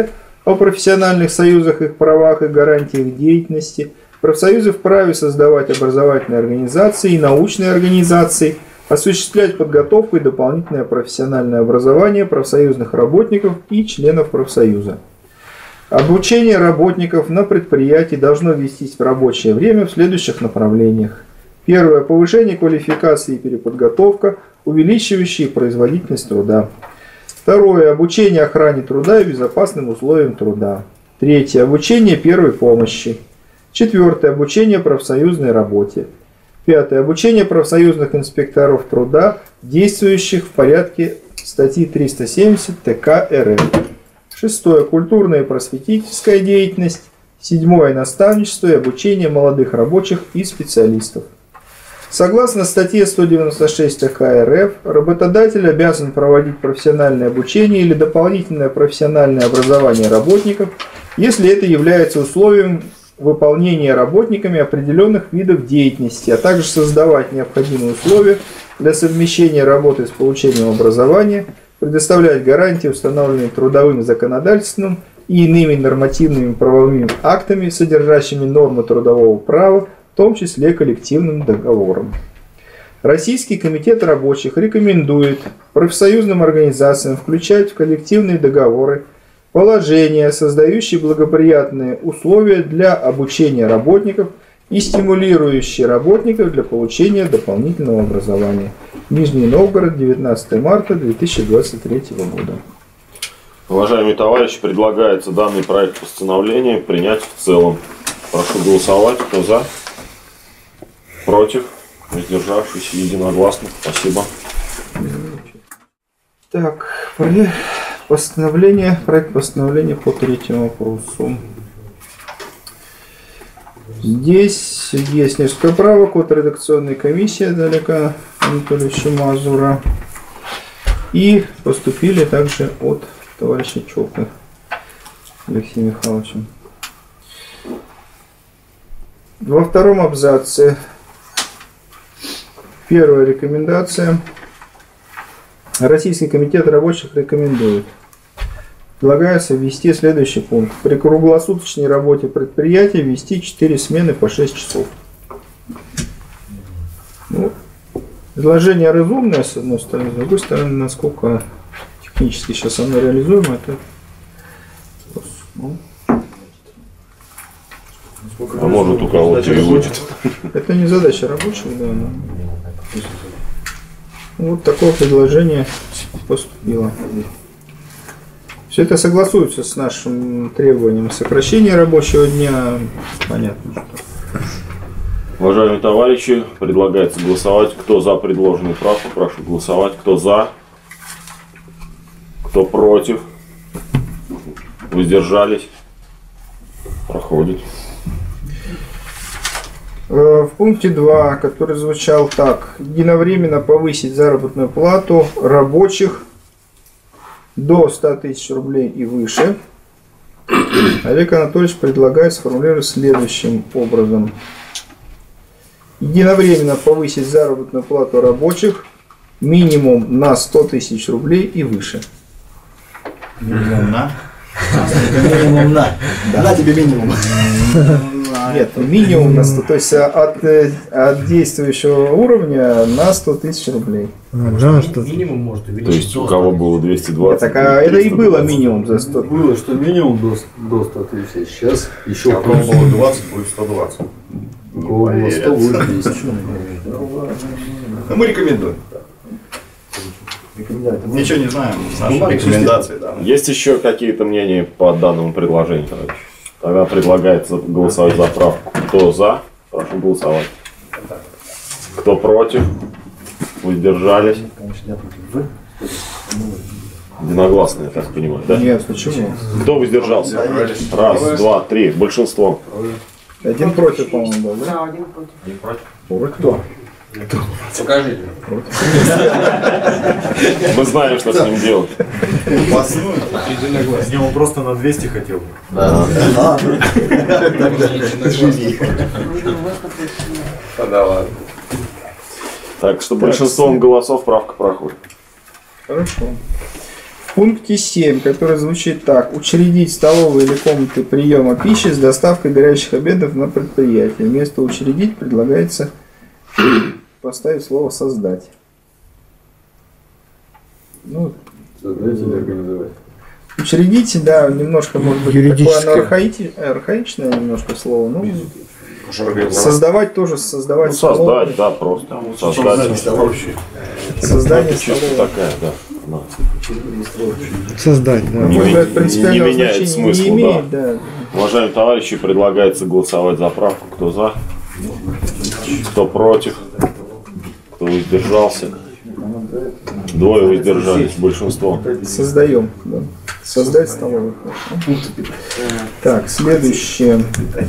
J: о профессиональных союзах, их правах и гарантиях деятельности. Профсоюзы вправе создавать образовательные организации и научные организации, осуществлять подготовку и дополнительное профессиональное образование профсоюзных работников и членов профсоюза. Обучение работников на предприятии должно вестись в рабочее время в следующих направлениях. Первое. Повышение квалификации и переподготовка, увеличивающие производительность труда. Второе. Обучение охране труда и безопасным условиям труда. Третье. Обучение первой помощи. Четвертое. Обучение профсоюзной работе. Пятое. Обучение профсоюзных инспекторов труда, действующих в порядке статьи 370 ТК РФ. Шестое. Культурная и просветительская деятельность. Седьмое. Наставничество и обучение молодых рабочих и специалистов. Согласно статье 196 ТК РФ, работодатель обязан проводить профессиональное обучение или дополнительное профессиональное образование работников, если это является условием выполнения работниками определенных видов деятельности, а также создавать необходимые условия для совмещения работы с получением образования, предоставлять гарантии, установленные трудовым законодательством и иными нормативными правовыми актами, содержащими нормы трудового права, в том числе коллективным договором. Российский комитет рабочих рекомендует профсоюзным организациям включать в коллективные договоры положения, создающие благоприятные условия для обучения работников и стимулирующие работников для получения дополнительного образования. Нижний Новгород, 19 марта 2023 года.
A: Уважаемые товарищи, предлагается данный проект постановления принять в целом. Прошу голосовать. Кто за? Против? Воздержавшись? Единогласно. Спасибо.
J: Так, проект постановления по третьему вопросу. Здесь есть несколько правок от редакционной комиссии Олега Анатольевича Мазура. И поступили также от товарища Чопы Алексея Михайловича. Во втором абзаце первая рекомендация. Российский комитет рабочих рекомендует. Предлагается ввести следующий пункт. При круглосуточной работе предприятия ввести 4 смены по 6 часов. Ну, предложение разумное, с одной стороны, с другой стороны, насколько технически сейчас оно реализуемо, это
A: а может у кого-то и будет.
J: Это не задача рабочих, да. Вот такое предложение поступило. Все это согласуется с нашим требованием сокращения рабочего дня. Понятно.
A: Уважаемые товарищи, предлагается голосовать. Кто за предложенную правку, прошу голосовать. Кто за? Кто против? Воздержались? Проходит.
J: В пункте 2, который звучал так: единовременно повысить заработную плату рабочих до 100 тысяч рублей и выше, Олег Анатольевич предлагает сформулировать следующим образом. Единовременно повысить заработную плату рабочих минимум на 100 тысяч рублей и выше.
G: Минимум на?
H: Минимум на. На тебе минимум.
J: Нет, минимум на 100, то есть от действующего уровня на 100 тысяч рублей.
D: Минимум может увеличить.
A: То есть у кого было 220?
J: Так, это и было минимум за 100.
H: Было, что минимум до 100 тысяч, сейчас еще
G: у кого было 20, будет 120.
H: У кого было 100, будет 200.
G: Мы рекомендуем. Ничего не знаем, наши рекомендации. Да.
A: Есть еще какие-то мнения по данному предложению, товарищи? Тогда предлагается голосовать за правку. Кто за, прошу голосовать. Кто против, воздержались. Единогласно, я так понимаю, да?
J: Нет, почему?
A: Кто воздержался? Раз, два, три. Большинство.
J: Один против, по-моему, был, да?
K: Да, один против.
A: Один против.
J: Кто?
D: Покажите.
A: Мы знаем, что с ним делать.
M: С него просто на 200 хотел.
A: Да.
D: Да ладно.
A: Так что большинством голосов правка проходит.
J: Хорошо. пункте 7, который звучит так. Учредить столовые или комнаты приема пищи с доставкой горячих обедов на предприятие. Вместо учредить предлагается поставить слово создать. Ну,
H: создать или организовать?
J: Учредить, да, немножко, может быть, такое архаичное немножко слово. Ну, создавать тоже, создавать.
A: Ну, создать, да, просто. Создать.
J: Создание
A: чисто такая, да.
J: Создать, да.
A: Не меняет
J: значения
A: смысл,
J: не имеет, да.
A: Уважаемые товарищи, предлагается голосовать за правку. Кто за? Кто против? Кто воздержался? Двое воздержались, большинство.
J: Создаем, да. Создать столовую. Так, следующее.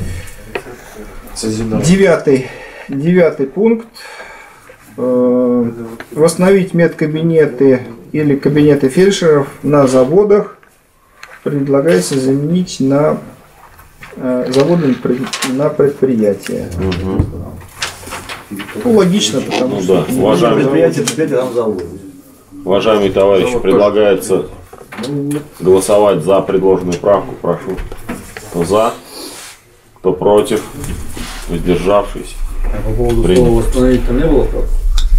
J: 9 пункт. Восстановить медкабинеты или кабинеты фельдшеров на заводах предлагается заменить на заводы на предприятия. Ну, логично, потому что...
A: Уважаемые товарищи, предлагается голосовать за предложенную правку. Прошу. Кто за? Кто против? Воздержавшись?
H: А по поводу слова восстановить там не было правда?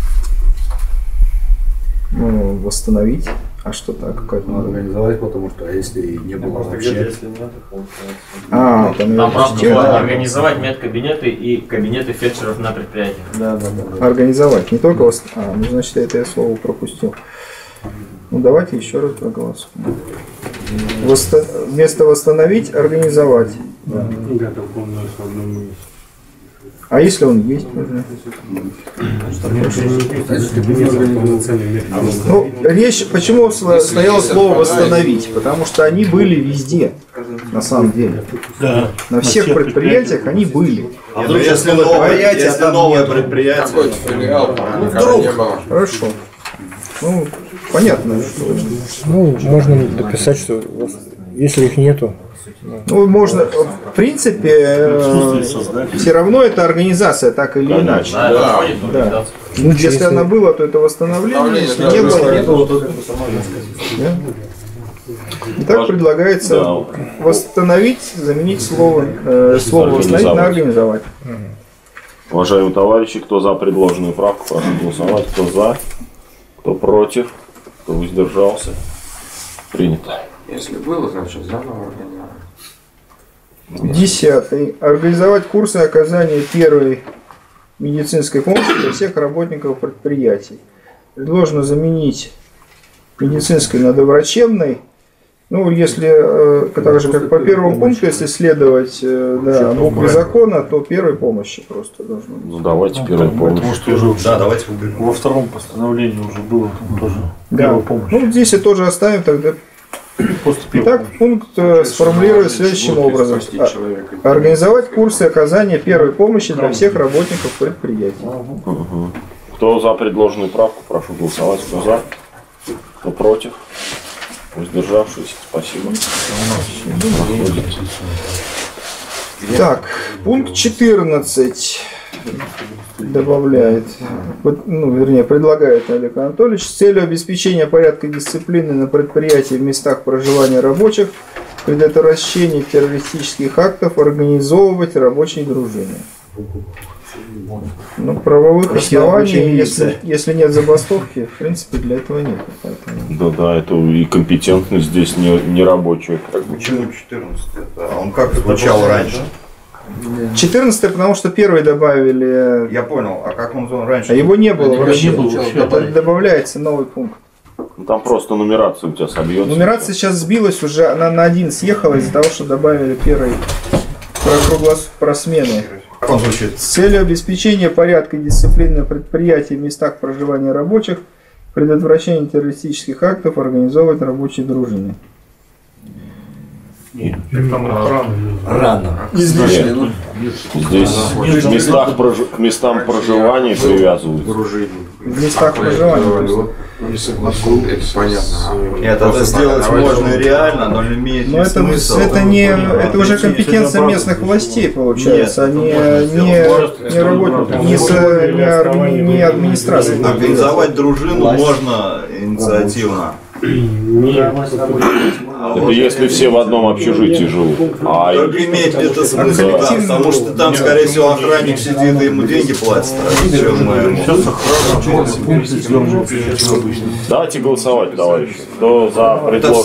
J: Ну, восстановить. А что так? Какая-то надо
H: организовать, потому что если не было вообще...
J: там
N: правда было организовать медкабинеты и кабинеты фельдшеров на предприятиях.
J: Да. Организовать. Не только ну, значит, это я слово пропустил. Ну, давайте еще раз проголосуем. Вместо восстановить, организовать. Да. А если он есть уже? Ну, речь, почему стояло слово восстановить? Потому что они были везде, на самом деле.
O: Да.
J: На всех предприятиях они были.
G: А вдруг если новое предприятие,
J: вдруг. Хорошо. Ну, понятно.
P: Ну, можно дописать, что если их нету.
J: Ну, можно, в принципе, все равно это организация, так или иначе. Да. Ну, если она была, то это восстановление, если не было, Итак, предлагается восстановить, заменить слово восстановить на организовать.
A: Уважаемые товарищи, кто за предложенную правку, прошу голосовать. Кто за, кто против, кто воздержался. Принято.
D: Если было, значит заново организовать.
J: 10. Организовать курсы оказания первой медицинской помощи для всех работников предприятий. Предложено заменить медицинской на доврачебной. Ну, если, так же как по первому пункту, если следовать букве закона, то первой помощи просто должно быть.
A: Ну, давайте первую помощь.
G: Да, давайте
O: во втором постановлении уже было тоже
J: первая помощь. Ну, здесь и тоже оставим тогда. Итак, пункт сформулировать следующим образом. Организовать курсы оказания первой помощи для всех работников предприятий.
A: Кто за предложенную правку, прошу голосовать. Кто за, кто против, воздержавшись. Спасибо.
J: Так, пункт 14 добавляет, предлагает Олег Анатольевич с целью обеспечения порядка и дисциплины на предприятии в местах проживания рабочих, предотвращения террористических актов, организовывать рабочие дружины. Ну, правовых оснований, если нет забастовки, в принципе, для этого нет.
A: Да, это и компетентность здесь не рабочая.
G: Почему 14? А он как звучал раньше?
J: 14, потому что первый добавили.
G: Я понял, а как он раньше?
J: А его не было вообще. Это добавляется новый пункт.
A: Ну, там просто нумерация у тебя собьется.
J: Нумерация сейчас сбилась уже, она на 1 съехала из-за того, что добавили первый про смены.
G: Как он звучит?
J: С целью обеспечения порядка и дисциплины на предприятии в местах проживания рабочих, предотвращения террористических актов, организовывать рабочие дружины.
H: Рано.
A: Здесь к местам проживания привязываются.
J: В местах проживания.
G: Понятно. Это сделать можно реально, но имеет смысл.
J: Это уже компетенция местных властей, получается, а не работников, не администрации.
G: Организовать дружину можно инициативно.
A: Это если все в одном общежитии живут.
G: Только имеет это смысл, да, потому что там, скорее всего, охранник сидит и ему деньги платят.
A: Давайте голосовать, товарищи. Кто за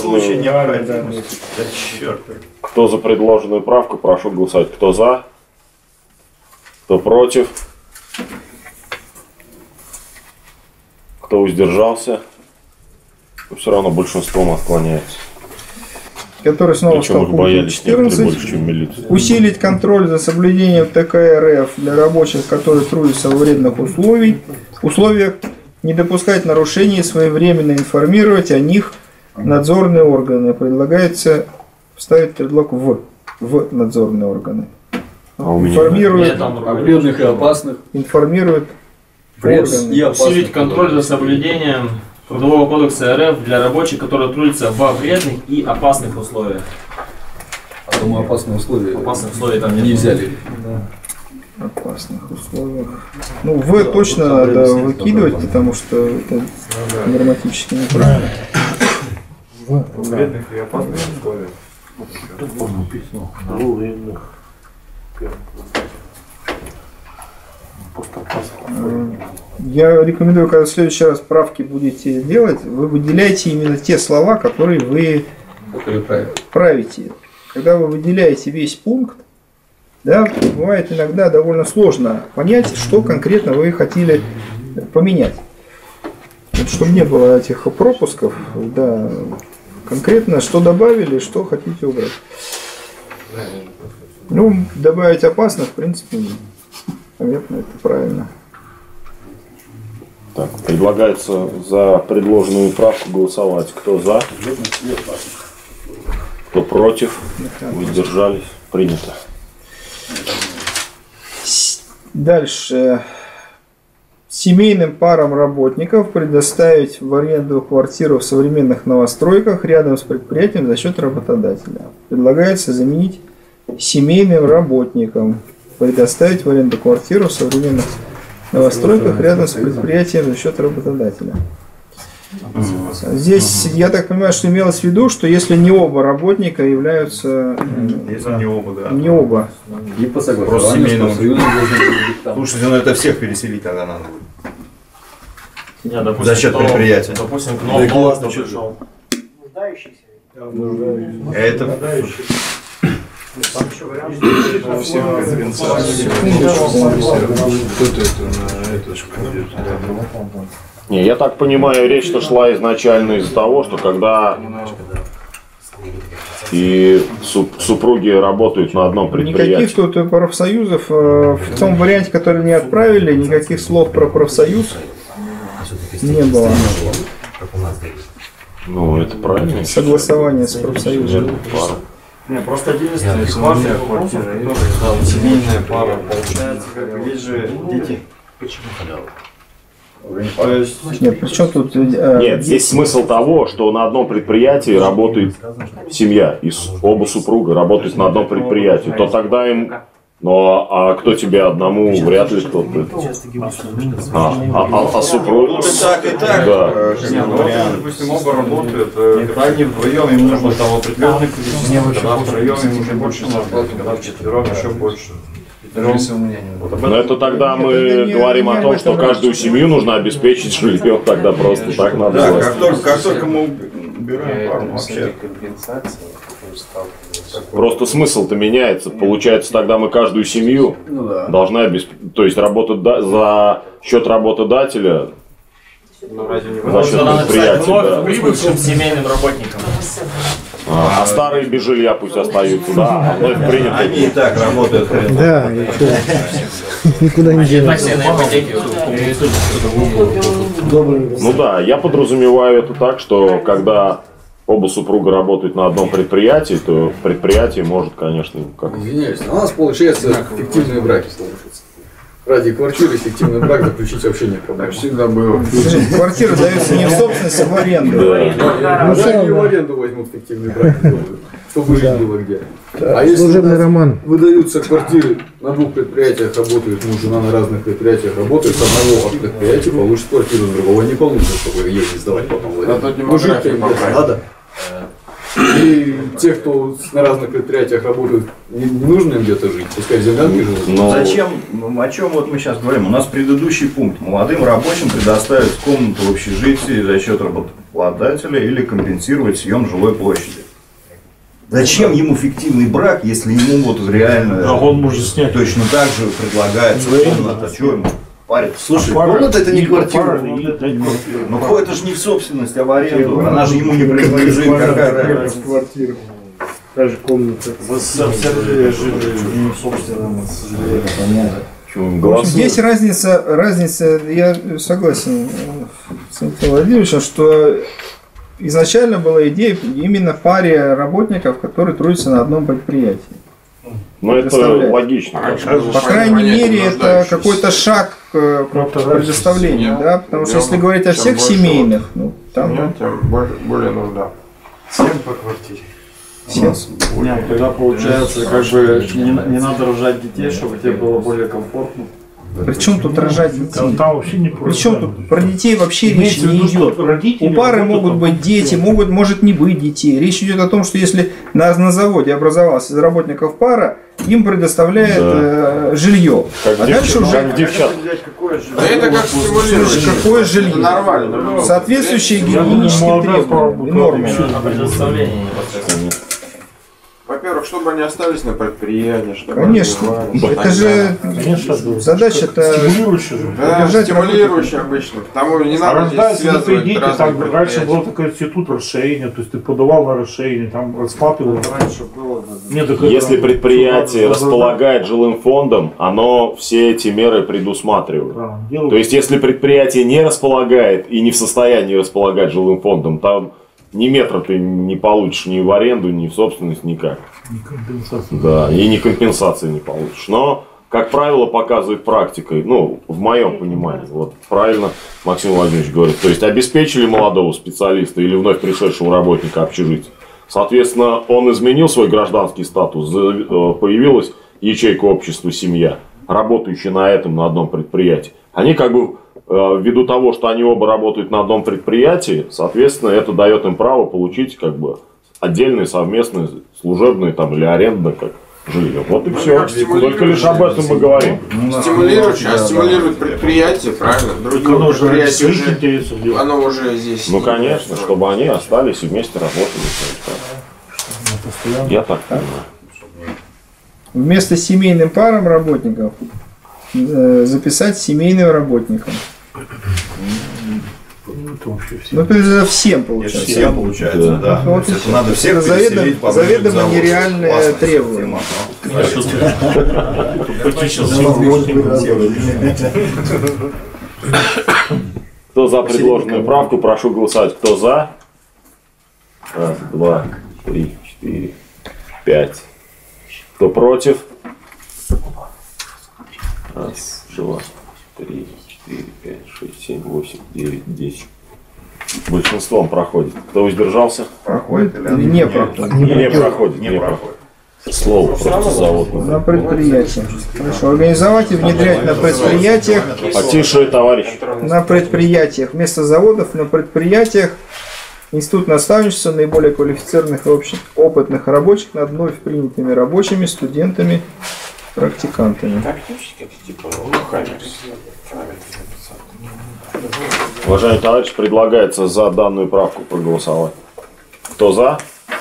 A: предложенную правку, прошу голосовать. Кто за? Кто против? Кто воздержался? Все равно большинством отклоняется.
J: Который снова стал пунктом 14. Усилить контроль за соблюдением ТК РФ для рабочих, которые трудятся во вредных условиях, не допускать нарушений и своевременно информировать о них надзорные органы. Предлагается вставить предлог в надзорные органы. Информирует
H: о вредных и опасных.
J: Информирует органы.
N: Усилить контроль за соблюдением Трудового кодекса РФ для рабочих, которые трудятся во вредных и опасных условиях.
H: А тому опасные условия.
N: Опасных условий там нет.
H: Не взяли.
J: Да. Опасных условиях. Ну, В точно надо выкидывать, потому что это грамматически неправильно.
M: В вредных и опасных условиях.
J: Я рекомендую, когда в следующий раз правки будете делать, вы выделяете именно те слова, которые вы правите. Когда вы выделяете весь пункт, да, бывает иногда довольно сложно понять, что конкретно вы хотели поменять. Вот, чтобы не было этих пропусков, да, конкретно что добавили, что хотите убрать. Ну, добавить опасно, в принципе, понятно, это правильно.
A: Так, предлагается за предложенную правку голосовать. Кто за? Кто против? Воздержались? Принято.
J: Дальше. Семейным парам работников предоставить в аренду квартиру в современных новостройках рядом с предприятием за счет работодателя. Предлагается заменить семейным работникам предоставить в аренду квартиру в современных новостройках рядом с предприятием за счет работодателя. Здесь, я так понимаю, что имелось в виду, что если не оба работника являются...
G: Если не оба, да.
J: Не оба.
H: И по согласию.
G: Просто семейному. Слушайте, ну это всех переселить тогда надо будет.
N: Не, допустим,
G: за счет предприятия.
N: Допустим, к новому власту пришел.
G: Это...
M: Там еще вариант,
A: Не, я так понимаю, речь-то шла изначально из-за того, что когда и супруги работают на одном предприятии.
J: Никаких тут профсоюзов в том варианте, который мне отправили, никаких слов про профсоюз не было.
A: Ну, это правильно.
J: Согласование с профсоюзом.
M: Не, просто единственное, семейная квартира, семейная пара, получается, как есть же дети. Почему
J: Нет, причем тут...
A: Нет, здесь смысл того, что на одном предприятии работает семья, и оба супруга работают на одном предприятии, то тогда им... Ну, а кто тебе одному, вряд ли кто-то. А супруг?
G: Так и так.
A: Да.
M: Допустим, оба работают, когда они вдвоем, им нужно там определенное количество, когда втроем им уже больше зарплаты, когда вчетвером еще больше.
A: Но это тогда мы говорим о том, что каждую семью нужно обеспечить жильем, тогда просто так надо.
G: Да, как только мы убираем пару, вообще.
A: Просто смысл-то меняется. Получается, тогда мы каждую семью должны обеспечить, то есть за счет работодателя, за счет предприятия. Да.
N: Прибывшим семейным работникам.
A: А старые без жилья пусть остаются, да, вновь принято.
G: Они и так работают.
P: Да, никуда не денутся.
A: Ну да, я подразумеваю это так, что когда оба супруга работают на одном предприятии, то предприятие может, конечно, как...
H: Извиняюсь, у нас получается фиктивные браки слушаются. Ради квартиры фиктивный брак заключить вообще нет проблем.
M: Всегда было.
J: Квартира дается не в собственность, а в аренду.
H: Да, в аренду возьмут фиктивный брак. чтобы жить было где.
P: Да,
H: А если
P: служебный роман.
H: выдаются квартиры на 2 предприятиях, работают муж и жена на разных предприятиях, работают, с одного от предприятия получит квартиру, с другого не получит, чтобы ей не сдавать потом. Ну, жить-то им где-то надо. И те, кто на разных предприятиях работают, не нужно им где-то жить, пускай в землянке живут.
G: Но... Зачем? О чем вот мы сейчас говорим? У нас предыдущий пункт. Молодым рабочим предоставить комнату в общежитии за счет работодателя или компенсировать съем жилой площади. Зачем ему фиктивный брак, если ему вот реально
O: он может снять.
G: Точно так же предлагается комната? Что ему париться?
H: Слушай, комната это не квартира.
G: Ну это же не в собственность, а в аренду. Она же ему не принадлежит. Какая разница?
P: Даже комната.
O: В СССР жили не в собственном, к сожалению.
J: Здесь разница, я согласен с Антоном Владимировичем, что изначально была идея именно паре работников, которые трудятся на одном предприятии.
A: Ну это логично.
J: По крайней мере, это какой-то шаг к предоставлению, да? Потому что если говорить о всех семейных, ну там
I: более нужда. 7 по квартире.
M: Нет, тогда получается, как бы не надо рожать детей, чтобы тебе было более комфортно.
J: Причем тут рожать детей?
O: Там вообще не
J: Причем тут про детей вообще речь не идет. У пары могут быть дети, может не быть детей. Речь идет о том, что если на заводе образовалась из работников пара, им предоставляет жилье.
A: А дальше уже
I: девчат. Да это как стимулировать.
J: Какое жилье?
I: Это нормально.
J: Соответствующие гигиенические требования, нормы.
I: Во-первых, чтобы они остались на предприятии, чтобы
J: конечно. Это же задача-то
I: стимулирующая обычно. Потому не надо здесь связывать разные
O: раньше был такой институт расширения, то есть ты подавал на расширение, там рассматривал.
I: Раньше было.
A: Если предприятие располагает жилым фондом, оно все эти меры предусматривает. То есть если предприятие не располагает и не в состоянии располагать жилым фондом, там ни метра ты не получишь ни в аренду, ни в собственность, никак.
O: Ни компенсации.
A: Да, и ни компенсации не получишь. Но, как правило, показывает практикой, ну, в моем понимании, вот правильно Максим Владимирович говорит, то есть обеспечили молодого специалиста или вновь пришедшего работника общежития. Соответственно, он изменил свой гражданский статус, появилась ячейка общества «Семья», работающая на одном предприятии. Они как бы ввиду того, что они оба работают на одном предприятии, соответственно, это дает им право получить как бы отдельные совместные служебные там, или арендные как жилье. Вот и все. Только лишь об этом мы говорим.
I: Стимулирует предприятие, правильно? Другие предприятия уже, оно уже здесь.
A: Ну конечно, чтобы они остались и вместе работали. Я так понимаю.
J: Вместо семейным парам работников записать семейным работникам. Ну, это всем получается.
G: Всем получается, да.
J: Вот
G: это надо всех переселить по
J: заведомо нереальное требование.
A: Кто за предложенную правку, прошу голосовать. Кто за? 1, 2, 3, 4, 5. Кто против? 1, 2, 3, 4, 5, 6, 7, 8, 9, 10. Большинством проходит. Кто воздержался?
J: Проходит или не проходит?
A: Не проходит. Слово просто завод.
J: На предприятиях. Хорошо. Организовать и внедрять на предприятиях.
A: Потише, товарищ.
J: На предприятиях. Вместо заводов на предприятиях. Институт наставничества наиболее квалифицированных и опытных рабочих над вновь принятыми рабочими, студентами, практикантами.
A: Уважаемый товарищ, предлагается за данную правку проголосовать. Кто за?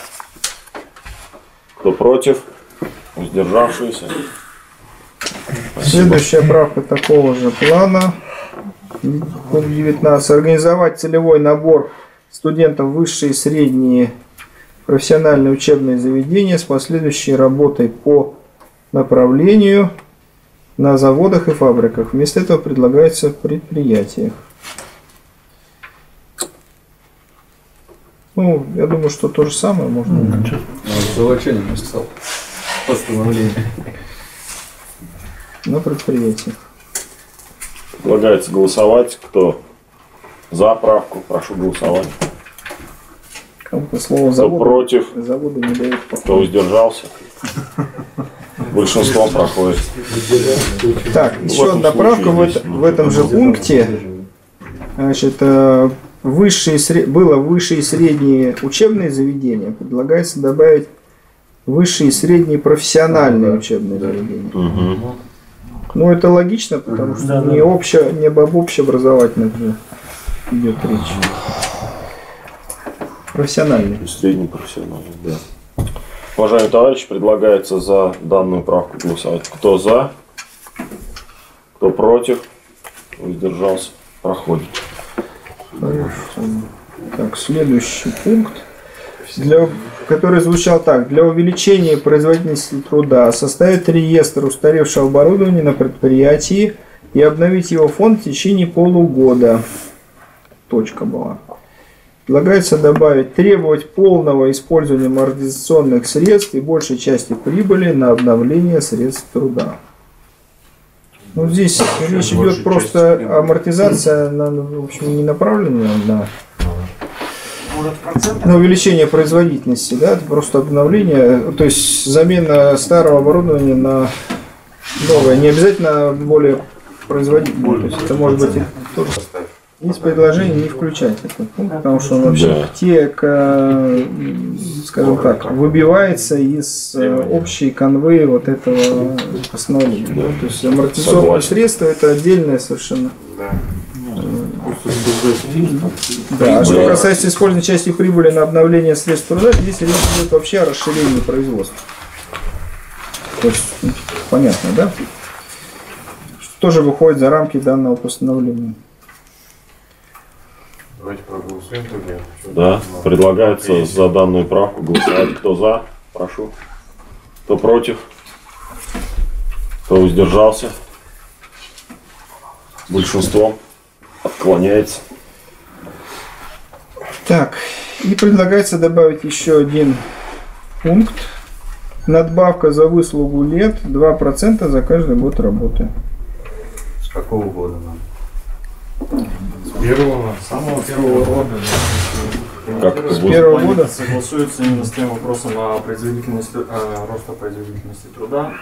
A: Кто против? Воздержавшиеся?
J: Следующая правка такого же плана. Пункт 19. Организовать целевой набор студентов высшие и средние профессиональные учебные заведения с последующей работой по направлению на заводах и фабриках. Вместо этого предлагается в предприятиях. Ну, я думаю, что то же самое можно.
H: Соглашение написал. Постановление.
J: На предприятиях.
A: Предлагается голосовать. Кто за правку, прошу голосовать.
J: Кому-то слово
A: Кто
J: завода,
A: против?
J: завода не дает
A: Кто воздержался? Большинство проходит.
J: Так, еще одна правка в этом же пункте. Значит, было высшие и средние учебные заведения. Предлагается добавить высшие и средние профессиональные учебные заведения. Ну, это логично, потому что не об общеобразовательных идет речь. Профессиональные.
A: Средний профессиональный, да. Уважаемые товарищи, предлагается за данную правку голосовать. Кто за? Кто против? Воздержался? Проходит.
J: Так, следующий пункт, который звучал так. Для увеличения производительности труда составить реестр устаревшего оборудования на предприятии и обновить его фонд в течение полугода. Точка была. Предлагается добавить требовать полного использования амортизационных средств и большей части прибыли на обновление средств труда. Ну, здесь речь идет просто амортизация, она, в общем, не направлена на увеличение производительности, да, это просто обновление, то есть замена старого оборудования на новое, не обязательно более производительное, то есть это может быть и тоже. Есть предложение не включать этот пункт, потому что он вообще скажем так, выбивается из общей канвы вот этого постановления. Да? То есть амортизационные средства это отдельное совершенно. Да. А что касается использования части прибыли на обновление средств труда, здесь речь идет вообще о расширении производства. То есть, понятно, да? Что тоже выходит за рамки данного постановления.
M: Давайте проголосуем тогда.
A: Да, предлагается за данную правку голосовать. Кто за? Прошу. Кто против? Кто воздержался? Большинством отклоняется.
J: Так, и предлагается добавить еще один пункт. Надбавка за выслугу лет 2% за каждый год работы.
G: С какого года нам?
M: Самого первого года.
A: Как
J: с первого года
N: согласуется именно с тем вопросом о производительности, роста производительности труда.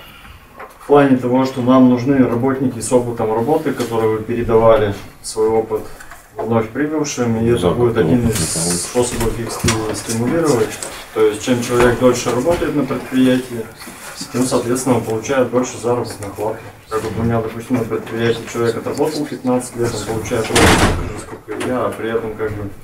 N: В плане того, что нам нужны работники с опытом работы, которые передавали свой опыт вновь прибывшим, и это будет один из способов их стимулировать. То есть, чем человек дольше работает на предприятии, тем, соответственно, он получает больше заработной платы. Как бы у меня, допустим, на предприятии человек отработал 15 лет, он получает ровно сколько и я, а при этом как бы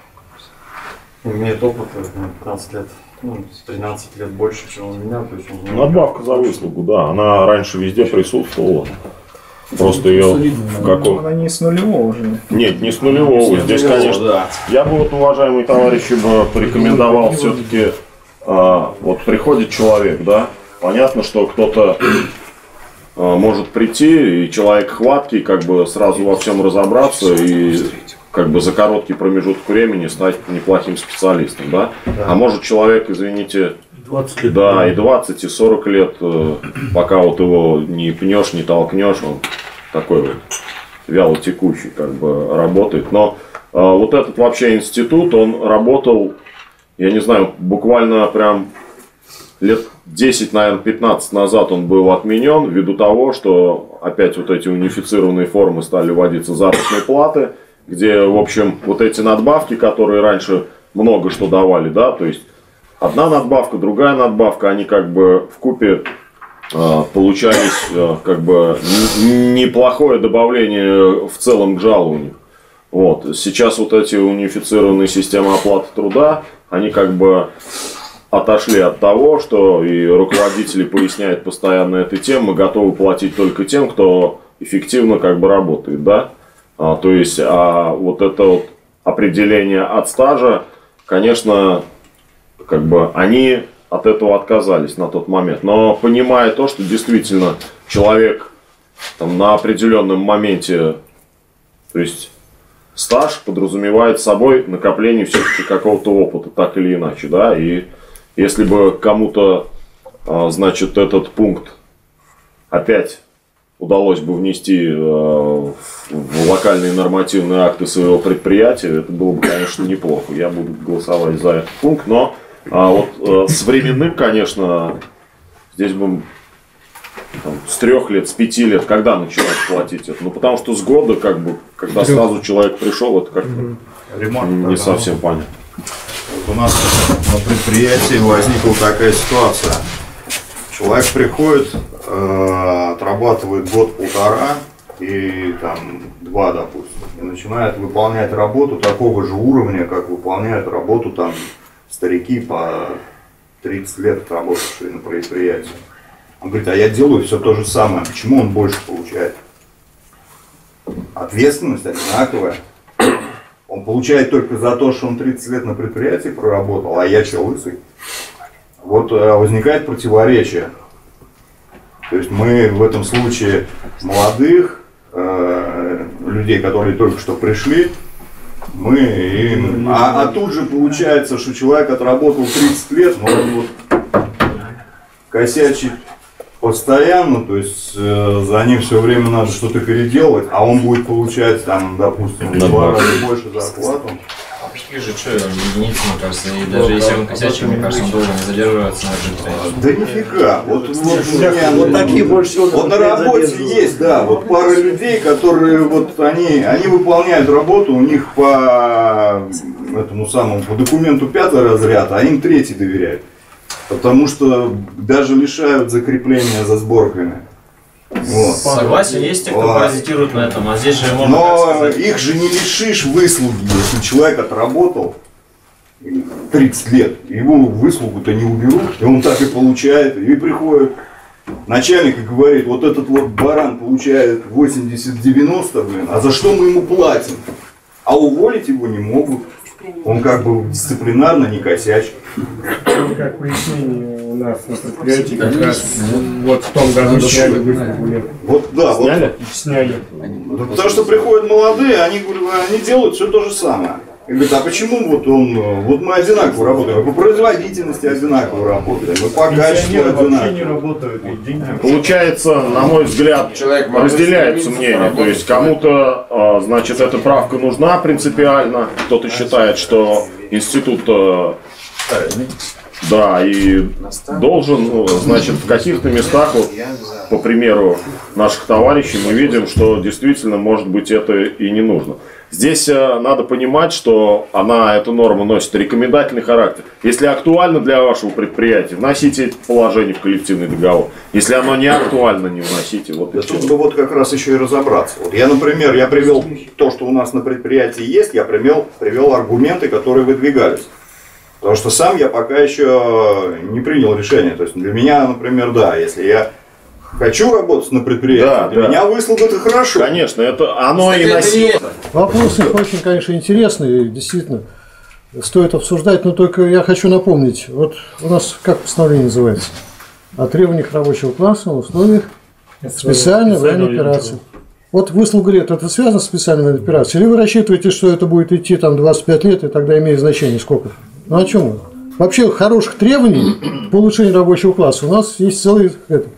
N: имеет опыт 15 лет, 13 лет больше, чем у меня. То есть
A: надбавка за выслугу, да, она раньше везде присутствовала. Просто ее в каком...
J: Она не с нулевого уже.
A: Нет, не с нулевого. Здесь, конечно, да. Я бы, вот, уважаемые товарищи, бы порекомендовал все-таки, вот приходит человек, да, понятно, что кто-то может прийти, и человек хваткий, как бы сразу во всем разобраться и как бы за короткий промежуток времени стать неплохим специалистом, да? А может человек, извините,
Q: 20 лет.
A: Да, и 20, и 40 лет, пока вот его не пнешь, не толкнешь, он такой вот вяло текущий, как бы работает. Но вот этот вообще институт, он работал, я не знаю, буквально прям лет 10, наверное, 15 назад он был отменен, ввиду того, что опять вот эти унифицированные формы стали вводиться заработной платы, где, в общем, вот эти надбавки, которые раньше много что давали, да, то есть одна надбавка, другая надбавка, они как бы вкупе получались как бы неплохое добавление в целом к жалованию. Вот. Сейчас вот эти унифицированные системы оплаты труда, они как бы отошли от того, что и руководители поясняют постоянно эту тему, мы готовы платить только тем, кто эффективно как бы работает, да. То есть вот это вот определение от стажа, конечно, как бы они от этого отказались на тот момент. Но понимая то, что действительно человек там, на определенном моменте, то есть стаж подразумевает собой накопление все-таки какого-то опыта, так или иначе, да, и если бы кому-то, значит, этот пункт опять удалось бы внести в локальные нормативные акты своего предприятия, это было бы, конечно, неплохо. Я буду голосовать за этот пункт, но вот с временным, конечно, здесь бы там, с 3 лет, с 5 лет, когда начинать платить это? Ну, потому что с года, как бы, когда сразу человек пришел, это как-то не совсем понятно.
G: Вот у нас на предприятии возникла такая ситуация. Человек приходит, отрабатывает год-полтора и там 2, допустим, и начинает выполнять работу такого же уровня, как выполняют работу там старики по 30 лет работавшие на предприятии. Он говорит, а я делаю все то же самое, почему он больше получает? Ответственность одинаковая. Он получает только за то, что он 30 лет на предприятии проработал, а я что, лысый? Вот возникает противоречие. То есть мы в этом случае молодых людей, которые только что пришли, мы им... А тут же получается, что человек отработал 30 лет, но он вот косячит постоянно, то есть за ним все время надо что-то переделывать, а он будет получать там, допустим, в 2 раза больше зарплату.
Q: Таких же, что, единицы, мне кажется, и даже если он косячит, мне кажется, он долго не задерживается на предприятии.
G: Да нифига, вот такие больше всего. Вот на работе есть, да, вот пара людей, которые вот они выполняют работу, у них по этому самому, по документу 5-й разряд, а им 3-й доверяют. Потому что даже лишают закрепления за сборками. Вот.
Q: Согласен, есть те, кто паразитирует на этом, а здесь же можно.
G: Но их же не лишишь выслуги, если человек отработал 30 лет, его выслугу-то не уберут, и он так и получает, и приходит начальник и говорит, вот этот вот баран получает 80-90, блин, а за что мы ему платим? А уволить его не могут. Он как бы дисциплинарно не косячит.
P: Как пояснение у нас на предприятии как раз вот в том году сняли выставку.
G: Вот да,
P: сняли?
G: Вот.
P: Сняли.
G: Потому что приходят молодые, они делают все то же самое. И говорят, а почему вот мы одинаково работаем, по производительности одинаково работаем, мы по качеству одинаково.
A: Получается, на мой взгляд, разделяются мнения. То есть кому-то, значит, эта правка нужна принципиально, кто-то считает, что институт, да, и должен, значит, в каких-то местах, вот, по примеру наших товарищей, мы видим, что действительно, может быть, это и не нужно. Здесь надо понимать, что эта норма носит рекомендательный характер. Если актуально для вашего предприятия, вносите эти положения в коллективный договор. Если оно не актуально, не вносите. Вот,
G: тут бы вот как раз еще и разобраться. Вот я, например, я привел то, что у нас на предприятии есть, я привел аргументы, которые выдвигались. Потому что сам я пока еще не принял решение. То есть для меня, например, да, если я хочу работать на предприятии, для меня выслуга это хорошо.
A: Конечно, это оно и носит.
E: Вопросы очень, конечно, интересные, действительно, стоит обсуждать, но только я хочу напомнить, вот у нас как постановление называется? О требованиях рабочего класса в условиях специальной военной операции. Вот выслуга лет, это связано с специальной военной операцией? Или вы рассчитываете, что это будет идти там 25 лет, и тогда имеет значение сколько? Ну о чем вы? Вообще хороших требований по улучшению рабочего класса у нас есть целый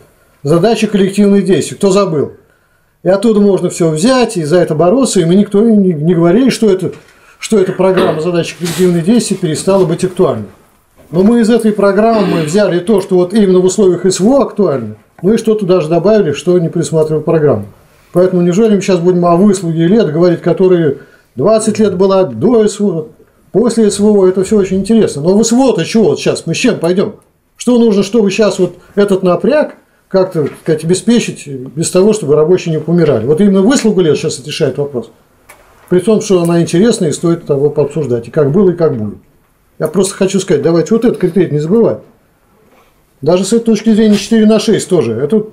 E: задача коллективных действий. Кто забыл? И оттуда можно все взять и за это бороться. И мы никто не говорили, что эта программа задачи коллективных действий перестала быть актуальной. Но мы из этой программы взяли то, что вот именно в условиях СВО актуально, ну и что-то даже добавили, что не предусматривала программа. Поэтому неужели мы сейчас будем о выслуге лет говорить, которые 20 лет была до СВО, после СВО, это все очень интересно. Но в СВО-то чего вот сейчас? Мы с чем пойдем? Что нужно, чтобы сейчас вот этот напряг как-то, сказать, обеспечить без того, чтобы рабочие не помирали? Вот именно выслуга лет сейчас решает вопрос. При том, что она интересна и стоит того пообсуждать. И как было, и как будет. Я просто хочу сказать, давайте вот этот критерий не забывать. Даже с этой точки зрения 4/6 тоже.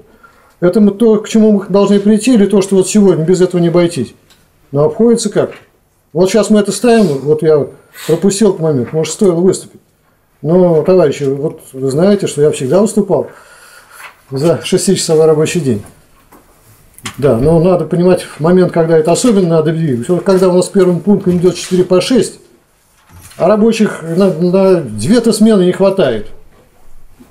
E: Это мы то, к чему мы должны прийти, или то, что вот сегодня без этого не обойтись. Но обходится как? Вот сейчас мы это ставим, вот я пропустил этот момент, может, стоило выступить. Но, товарищи, вот вы знаете, что я всегда выступал за 6-часовой рабочий день. Да, но надо понимать момент, когда это особенно надо двигать. Вот когда у нас первым пунктом идет 4/6, а рабочих на 2 смены не хватает.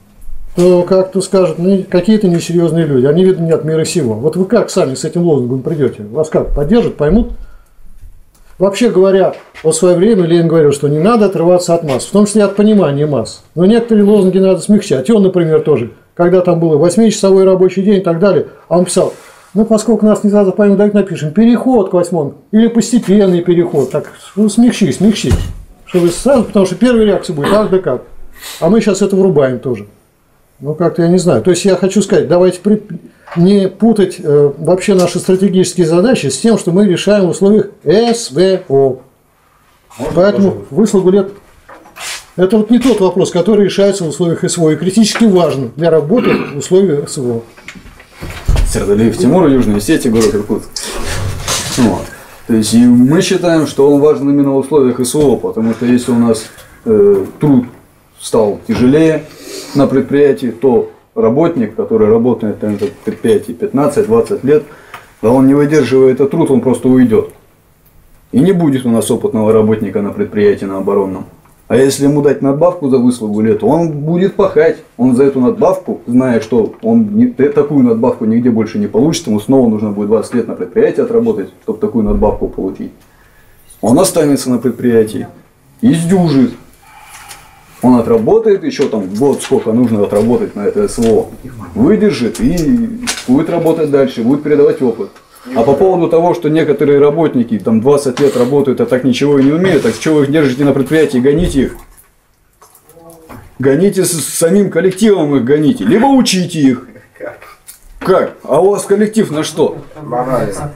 E: то как-то скажут, ну, какие-то несерьезные люди, они, видно, не от мира сего. Вот вы как сами с этим лозунгом придете? Вас как, поддержат, поймут? Вообще говоря, в свое время Ленин говорил, что не надо отрываться от масс, в том числе от понимания масс. Но некоторые лозунги надо смягчать. И он, например, тоже, когда там было 8-часовой рабочий день и так далее, а он писал, ну, поскольку нас не сразу поймут, давайте напишем переход к 8 или постепенный переход. Так, ну, смягчи. Чтобы сразу, потому что первая реакция будет, ах да как. А мы сейчас это врубаем тоже. Ну, как-то я не знаю. То есть я хочу сказать, давайте не путать вообще наши стратегические задачи с тем, что мы решаем в условиях СВО. Поэтому выслугу лет – это вот не тот вопрос, который решается в условиях СВО и критически важен для работы в условиях СВО.
H: Сердалиев Тимур, Южная Осетия, город Иркутск. Вот. То есть и мы считаем, что он важен именно в условиях СВО, потому что если у нас труд стал тяжелее на предприятии, то работник, который работает на этом предприятии 15-20 лет, да он не выдерживая этот труд, он просто уйдет. И не будет у нас опытного работника на предприятии на оборонном. А если ему дать надбавку за выслугу лет, он будет пахать. Он за эту надбавку, зная, что он такую надбавку нигде больше не получит, ему снова нужно будет 20 лет на предприятии отработать, чтобы такую надбавку получить. Он останется на предприятии и сдюжит. Он отработает еще там год, сколько нужно отработать на это СВО, выдержит и будет работать дальше, будет передавать опыт. А по поводу того, что некоторые работники там 20 лет работают, а так ничего и не умеют, так что вы их держите на предприятии, гоните их. Гоните с самим коллективом их гоните, либо учите их. Как? А у вас коллектив на что?
O: Морально.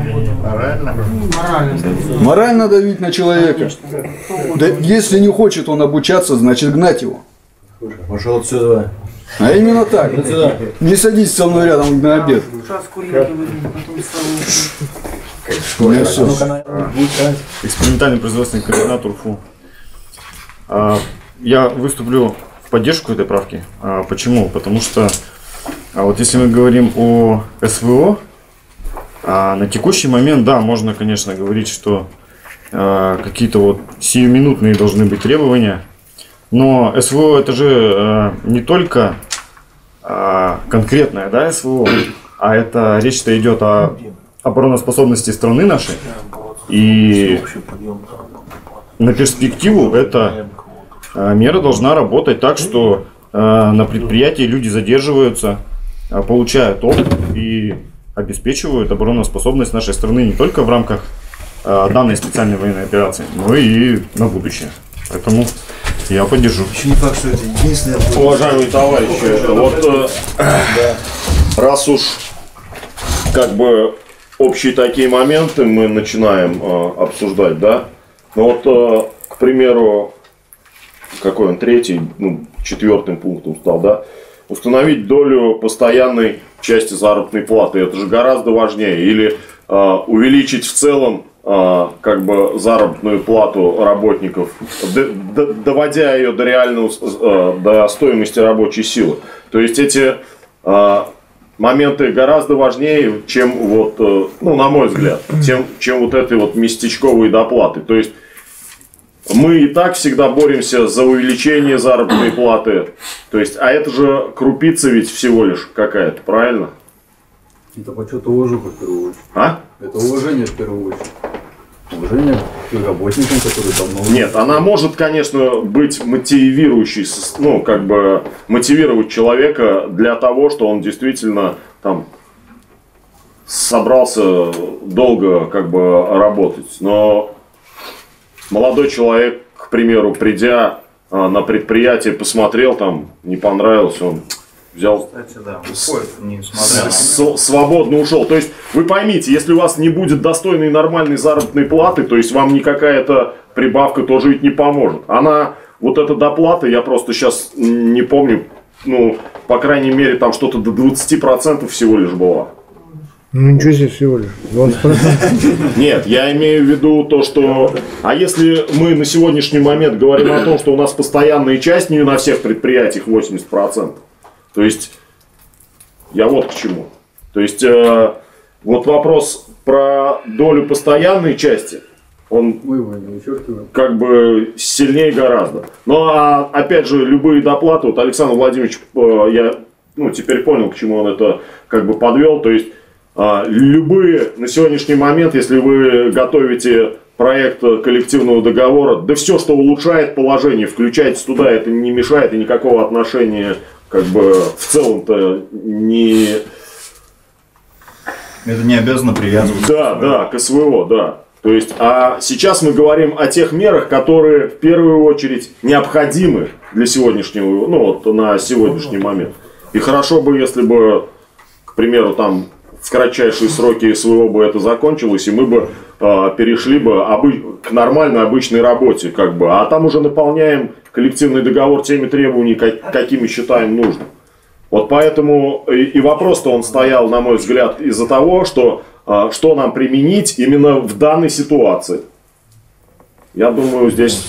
H: Морально давить на человека. Да, если не хочет он обучаться, значит гнать его.
O: Пошел отсюда.
H: А именно так. Не садись со мной рядом на обед.
R: Экспериментальный производственный координатор УФУ. Я выступлю в поддержку этой правки. Почему? Потому что вот если мы говорим о СВО, на текущий момент, да, можно, конечно, говорить, что какие-то вот сиюминутные должны быть требования. Но СВО это же не только конкретное, да, СВО, а это речь-то идет о обороноспособности страны нашей. И на перспективу эта мера должна работать так, что на предприятии люди задерживаются, получают опыт и обеспечивают обороноспособность нашей страны не только в рамках данной специальной военной операции, но и на будущее. Поэтому я поддержу.
O: Не факт, что это единственное.
A: Уважаемые товарищи, вот раз уж как бы общие такие моменты мы начинаем обсуждать, да, ну вот, к примеру, какой он, третий, ну, четвертым пунктом стал, да, установить долю постоянной части заработной платы, это же гораздо важнее, или увеличить в целом как бы заработную плату работников, доводя ее до реального, до стоимости рабочей силы. То есть эти моменты гораздо важнее, чем вот, ну, на мой взгляд, чем вот этой вот местечковой доплаты. То есть мы и так всегда боремся за увеличение заработной платы. То есть, а это же крупица ведь всего лишь какая-то, правильно?
H: Это почет уважуха в первую очередь.
A: А?
H: Это уважение в первую очередь. Уважение к работникам, которые давно...
A: Нет, она может, конечно, быть мотивирующей, ну, как бы мотивировать человека для того, что он действительно там собрался долго как бы работать. Но молодой человек, к примеру, придя на предприятие, посмотрел, там не понравилось, он взял,
D: кстати, да, уходит, несмотря на...
A: свободно ушел. То есть вы поймите, если у вас не будет достойной нормальной заработной платы, то есть вам никакая-то прибавка тоже ведь не поможет. Она, вот эта доплата, я просто сейчас не помню, ну, по крайней мере, там что-то до 20% всего лишь была.
E: Ну ничего себе, всего лишь 20%.
A: Нет, я имею в виду то, что... А если мы на сегодняшний момент говорим о том, что у нас постоянные части не на всех предприятиях 80%, то есть, я вот к чему. То есть, вот вопрос про долю постоянной части, он как бы сильнее гораздо. Но опять же, любые доплаты, вот Александр Владимирович, я теперь понял, к чему он это как бы подвел. То есть любые на сегодняшний момент, если вы готовите проект коллективного договора, да все, что улучшает положение, включайте туда, это не мешает и никакого отношения как бы в целом-то не...
G: Это не обязано привязываться.
A: Да, к СВО, да. То есть, а сейчас мы говорим о тех мерах, которые в первую очередь необходимы для сегодняшнего, на сегодняшний момент. И хорошо бы, если бы, к примеру, там в кратчайшие сроки СВО бы это закончилось, и мы бы перешли бы к нормальной обычной работе, как бы. А там уже наполняем коллективный договор теми требованиями, какими считаем нужным. Вот поэтому и вопрос-то он стоял, на мой взгляд, из-за того, что нам применить именно в данной ситуации. Я думаю, здесь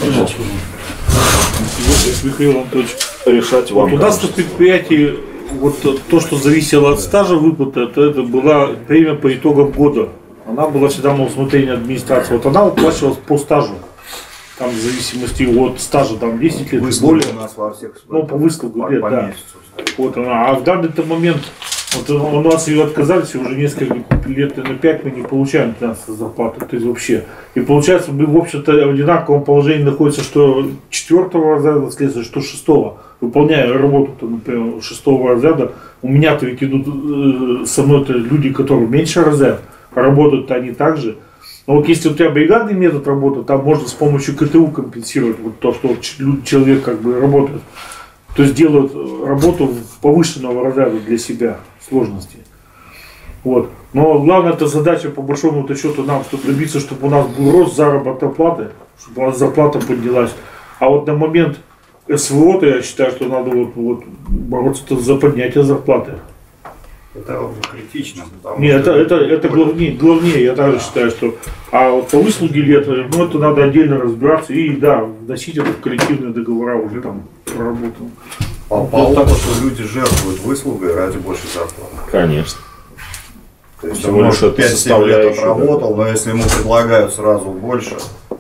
S: Михаил Анатольевич,
A: решать вам.
S: У нас на предприятии то, что зависело от стажа выплаты, это была премия по итогам года. Она была всегда на усмотрение администрации. Вот она выплачивалась по стажу. Там в зависимости от стажа, там 10 лет, более.
G: У нас во всех
S: по выставку лет, да. Вот она. А в данный момент у нас ее отказались, и уже несколько лет на 5 мы не получаем 15 зарплату. То есть вообще. И получается, мы в общем-то в одинаковом положении находится, что 4-го разряда следствия, что 6-го. Выполняя работу, например, 6-го разряда, у меня-то ведь идут со мной-то люди, которые меньше разряд, работают-то они так же. Но вот если у тебя бригадный метод работы, там можно с помощью КТУ компенсировать то, что человек как бы работает. То есть делают работу повышенного разряда для себя, сложности. Вот. Но главная эта задача, по большому счету, нам, чтобы добиться, чтобы у нас был рост заработной платы, чтобы у нас зарплата поднялась. А вот на момент СВО, я считаю, что надо бороться за поднятие зарплаты.
G: Это уже критично.
S: Нет, это главнее, я также считаю, что по выслуге лет, это надо отдельно разбираться и вносить это в коллективные договора уже там проработано.
G: По опыту люди жертвуют выслугой ради большей зарплаты.
A: Конечно.
G: То есть он может 5-7 лет отработал, но если ему предлагают сразу больше,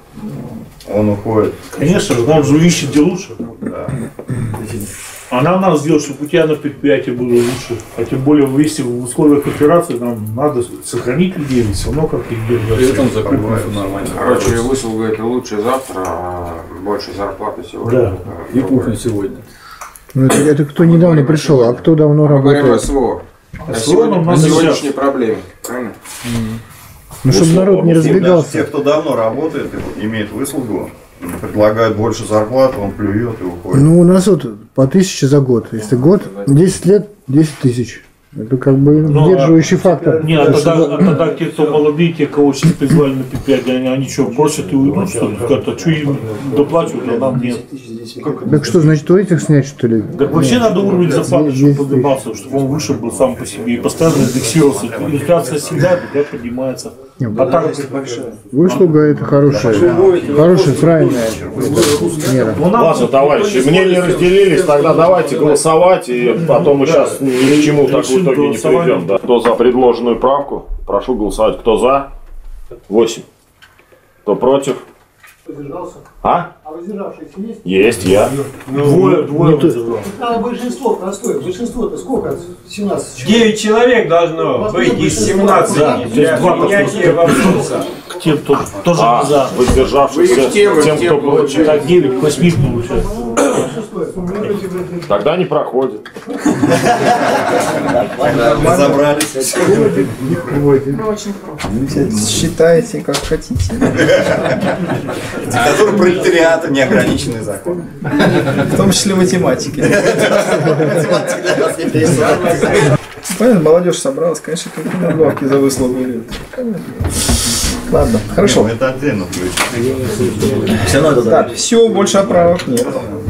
G: он уходит.
S: Конечно, он же ищет где лучше.
G: Да.
S: А нам надо сделать, чтобы у тебя на предприятии было лучше. А тем более, если в условиях операции нам надо сохранить людей, все равно как их держать.
I: Короче, выслуга это лучше завтра, а больше зарплаты сегодня.
S: Да.
H: И кухня сегодня.
J: Это кто недавно пришел, а кто давно работает?
I: Говорим о СВО. О сегодняшней проблеме. Правильно?
J: Чтобы народ не разбегался.
G: Те, кто давно работает и имеет выслугу, предлагают больше зарплаты, он плюет и уходит.
J: У нас по 1000 за год. Если год, 10 лет, 10 тысяч. Это как бы сдерживающий фактор.
S: Нет, тогда те, кто молодые, те, кого сейчас призвали на предприятие, они что, бросят и уйдут, что ли? А что им доплачивают, а нам нет?
J: Так что, значит, у этих снять, что ли?
S: Так вообще надо уровень зарплаты, чтобы поднимался, чтобы он выше был сам по себе и постоянно индексировался. Инфляция всегда поднимается. А так
J: выслуга это хорошая, правильная мера.
A: Ладно, товарищи, мнения разделились, тогда давайте голосовать, и потом мы сейчас ни к чему так в итоге не придем. Да. Кто за предложенную правку, прошу голосовать. Кто за? 8. Кто против?
E: Воздержался?
A: А
E: воздержавшиеся есть?
A: Есть, я.
S: Двое воздержался.
E: Надо большинство простое. Большинство-то сколько? 17 человек.
I: 9 человек должно быть из 17.
S: Да,
I: для принятия вопроса.
S: Тем, кто тоже за.
A: Воздержавшихся, тем, кто против.
S: Так 9 к 8 получается.
A: Тогда не проходит.
G: Разобрались.
J: Считайте, как хотите.
G: Диктатура пролетариата, неограниченный закон.
J: В том числе математики.
G: Математика для нас не
J: Понятно, молодежь собралась, конечно, какие надбавки за выслугу. Ладно, хорошо.
G: Это отдельно включить.
J: Так, все, больше оправок нет.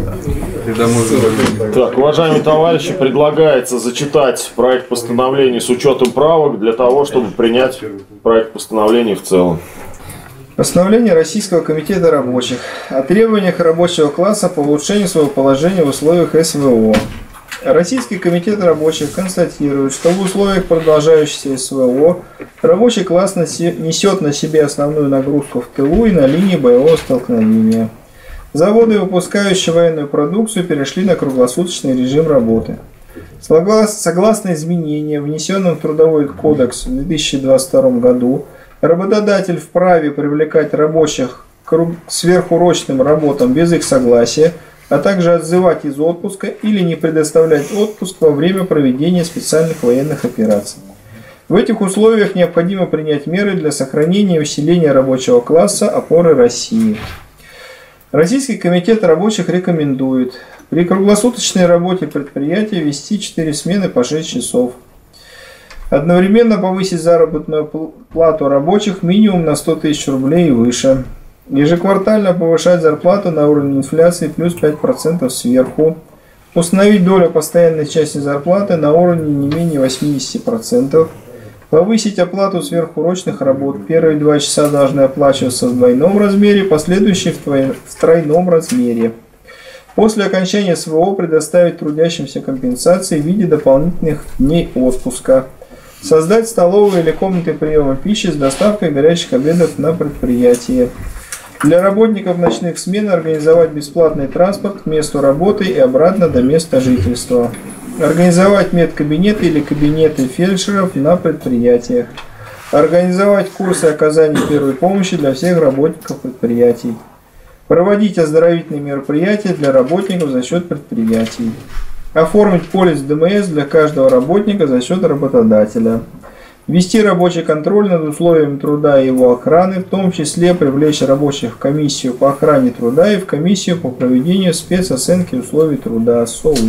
A: Так, уважаемые товарищи, предлагается зачитать проект постановления с учетом правок для того, чтобы принять проект постановления в целом.
J: Постановление Российского комитета рабочих о требованиях рабочего класса по улучшению своего положения в условиях СВО. Российский комитет рабочих констатирует, что в условиях продолжающейся СВО рабочий класс несет на себе основную нагрузку в тылу и на линии боевого столкновения. Заводы, выпускающие военную продукцию, перешли на круглосуточный режим работы. Согласно изменениям, внесенным в Трудовой кодекс в 2022 году, работодатель вправе привлекать рабочих к сверхурочным работам без их согласия, а также отзывать из отпуска или не предоставлять отпуск во время проведения специальных военных операций. В этих условиях необходимо принять меры для сохранения и усиления рабочего класса опоры России. Российский комитет рабочих рекомендует при круглосуточной работе предприятия вести 4 смены по 6 часов. Одновременно повысить заработную плату рабочих минимум на 100 тысяч рублей и выше. Ежеквартально повышать зарплату на уровень инфляции плюс 5% сверху. Установить долю постоянной части зарплаты на уровне не менее 80%. Повысить оплату сверхурочных работ. Первые 2 часа должны оплачиваться в двойном размере, последующие в тройном размере. После окончания СВО предоставить трудящимся компенсации в виде дополнительных дней отпуска. Создать столовые или комнаты приема пищи с доставкой горячих обедов на предприятие. Для работников ночных смен организовать бесплатный транспорт к месту работы и обратно до места жительства. Организовать медкабинеты или кабинеты фельдшеров на предприятиях. Организовать курсы оказания первой помощи для всех работников предприятий. Проводить оздоровительные мероприятия для работников за счет предприятий. Оформить полис ДМС для каждого работника за счет работодателя. Вести рабочий контроль над условиями труда и его охраны, в том числе привлечь рабочих в комиссию по охране труда и в комиссию по проведению спецоценки условий труда СОУ.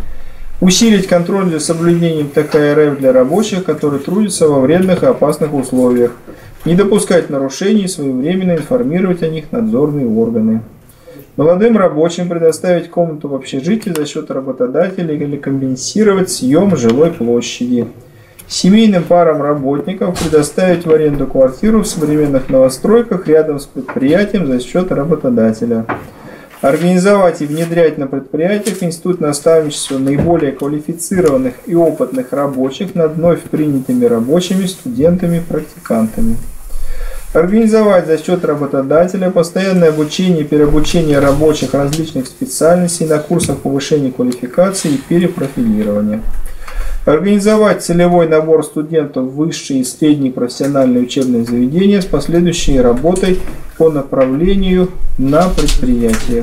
J: Усилить контроль за соблюдением ТК РФ для рабочих, которые трудятся во вредных и опасных условиях. Не допускать нарушений и своевременно информировать о них надзорные органы. Молодым рабочим предоставить комнату в общежитии за счет работодателя или компенсировать съем жилой площади. Семейным парам работников предоставить в аренду квартиру в современных новостройках рядом с предприятием за счет работодателя. Организовать и внедрять на предприятиях институт наставничества наиболее квалифицированных и опытных рабочих над вновь принятыми рабочими, студентами, практикантами. Организовать за счет работодателя постоянное обучение и переобучение рабочих различных специальностей на курсах повышения квалификации и перепрофилирования. Организовать целевой набор студентов в высшие и средние профессиональные учебные заведения с последующей работой по направлению на предприятиях.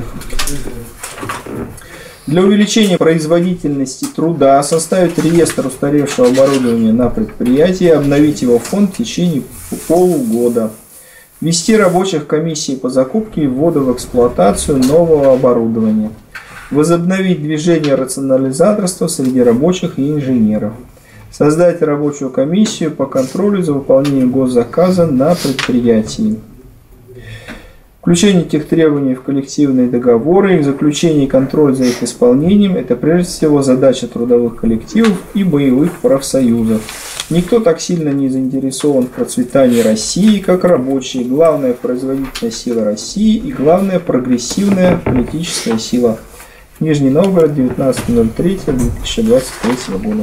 J: Для увеличения производительности труда составить реестр устаревшего оборудования на предприятии и обновить его фонд в течение полугода. Ввести рабочих комиссий по закупке и вводу в эксплуатацию нового оборудования. Возобновить движение рационализаторства среди рабочих и инженеров. Создать рабочую комиссию по контролю за выполнением госзаказа на предприятии. Включение этих требований в коллективные договоры, их заключение и контроль за их исполнением – это прежде всего задача трудовых коллективов и боевых профсоюзов. Никто так сильно не заинтересован в процветании России, как рабочие. Главная производительная сила России и главная прогрессивная политическая сила. Нижний Новгород, 19.03.2023 года.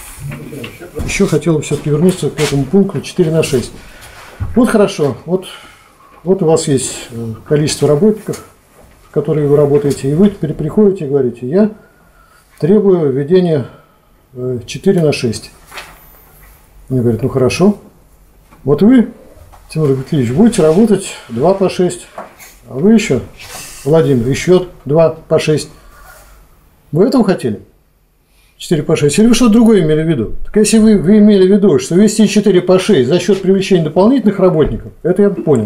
T: Еще хотел бы все-таки вернуться к этому пункту 4/6. Вот хорошо, вот у вас есть количество работников, которые вы работаете, и вы теперь приходите и говорите: я требую введения 4/6. Мне говорят: ну хорошо, вот вы, Тимур Дмитриевич, будете работать 2/6, а вы еще, Владимир, еще 2/6. Вы этого хотели? 4/6. Или вы что-то другое имели в виду? Так если вы имели в виду, что ввести 4/6 за счет привлечения дополнительных работников, это я бы понял.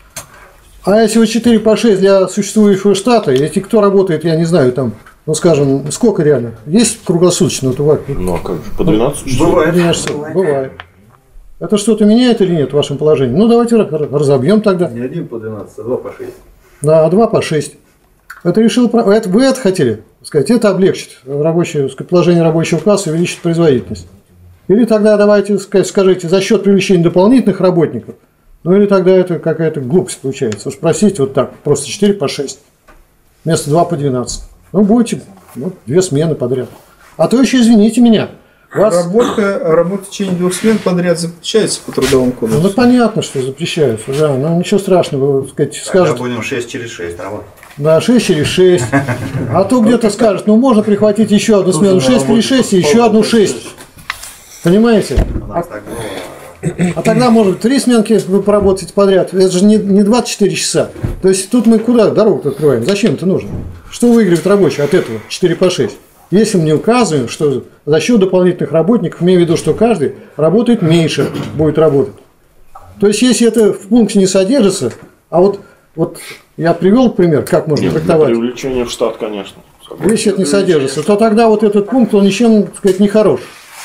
T: А если вот 4/6 для существующего штата, если кто работает, я не знаю, там, ну скажем, сколько реально? Есть круглосуточно? Вот,
A: ну а как же, по 12 часов?
T: Бывает. Это что-то меняет или нет в вашем положении? Ну давайте разобьем тогда.
H: Не 1 по 12, а 2/6.
T: Да, 2/6. Это решил, вы это хотели сказать, это облегчит положение рабочего класса и увеличит производительность. Или тогда давайте скажите, за счет привлечения дополнительных работников, ну или тогда это какая-то глупость получается. Уж простите, вот так, просто 4/6 вместо 2/12. Ну будете 2 смены подряд. А то еще, извините меня,
J: Работа в течение 2 смен подряд запрещается по трудовому кодексу.
T: Ну, понятно, что запрещается, да, но ничего страшного, сказать, скажут.
G: Тогда будем 6 через 6 работать.
T: Да, 6 через 6. А то где-то скажут, ну можно прихватить еще одну смену 6 через 6 и еще одну 6. Понимаете? А тогда, может, 3 сменки вы поработаете подряд. Это же не 24 часа. То есть тут мы куда дорогу открываем? Зачем это нужно? Что выигрывает рабочий от этого 4 по 6? Если мы не указываем, что за счет дополнительных работников, имею в виду, что каждый работает меньше, будет работать. То есть, если это в пункте не содержится, а вот я привел пример, как можно трактовать.
A: Привлечение в штат, конечно.
T: Если это не содержится, то тогда вот этот пункт, он ничем, так сказать, не хорош.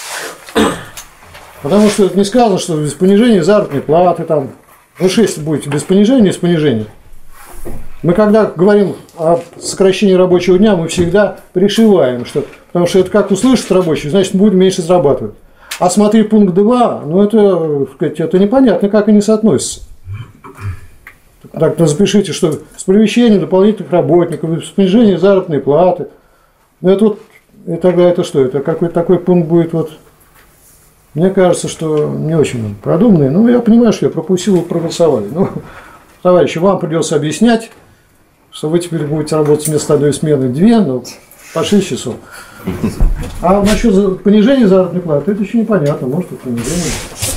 T: Потому что это не сказано, что без понижения заработной платы, там, ну 6 будете без понижения, с понижением. Мы когда говорим о сокращении рабочего дня, мы всегда пришиваем, что, потому что это как услышит рабочий, значит, будет меньше зарабатывать. А смотри пункт 2, ну это непонятно, как они соотносятся. Так, запишите, что с привлечением дополнительных работников, с понижением заработной платы. Ну это вот, и тогда это что? Это какой-то такой пункт будет вот. Мне кажется, что не очень продуманный. Ну, я понимаю, что я пропустил, проголосовали. Ну, товарищи, вам придется объяснять, что вы теперь будете работать вместо одной смены 2, но по 6 часов. А насчет понижения заработной платы, это еще непонятно. Может, это понижение.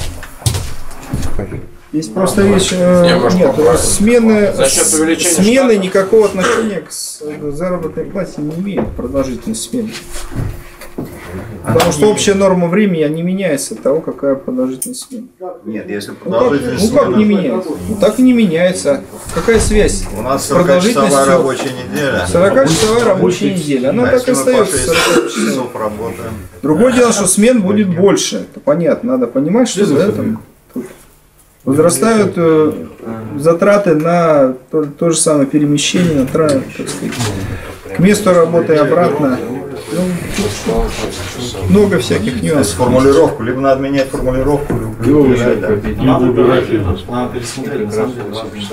J: Есть просто вещь, нет, смены никакого отношения к заработной плате не имеют, продолжительность смены. Потому что общая норма времени не меняется от того, какая продолжительность смены.
G: Нет, если продолжительность
J: смены... Ну как не меняется? Ну так и не меняется. Какая связь?
G: У нас 40-часовая рабочая неделя.
J: 40-часовая рабочая неделя. Она так и остается 40 часов.
G: Работаем.
J: Другое дело, что смен будет больше. Это понятно. Надо понимать, что там возрастают затраты на то же самое перемещение, так сказать, к месту работы и обратно. Ну, много всяких нюансов.
G: Формулировку, либо надо менять формулировку, либо убирать.
N: Надо убирать, надо пересмотреть, на самом деле,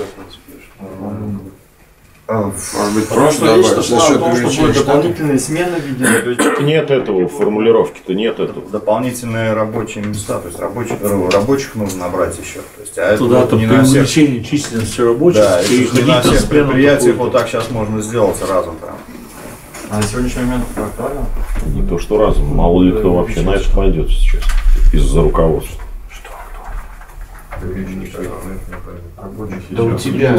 A: может быть,
N: просто речь шла о том, что будут дополнительные смены, видимо.
A: Нет этого, формулировки-то нет этого.
G: Дополнительные рабочие места, то есть рабочих нужно набрать еще. То есть,
S: туда-то при увеличении численности рабочих.
G: Да, и на всех предприятиях вот так сейчас можно сделать сразу прям.
N: А на сегодняшний момент это актуально?
A: Не то, что разом. Мало ли кто вообще на это пойдет сейчас из-за руководства.
S: Да у тебя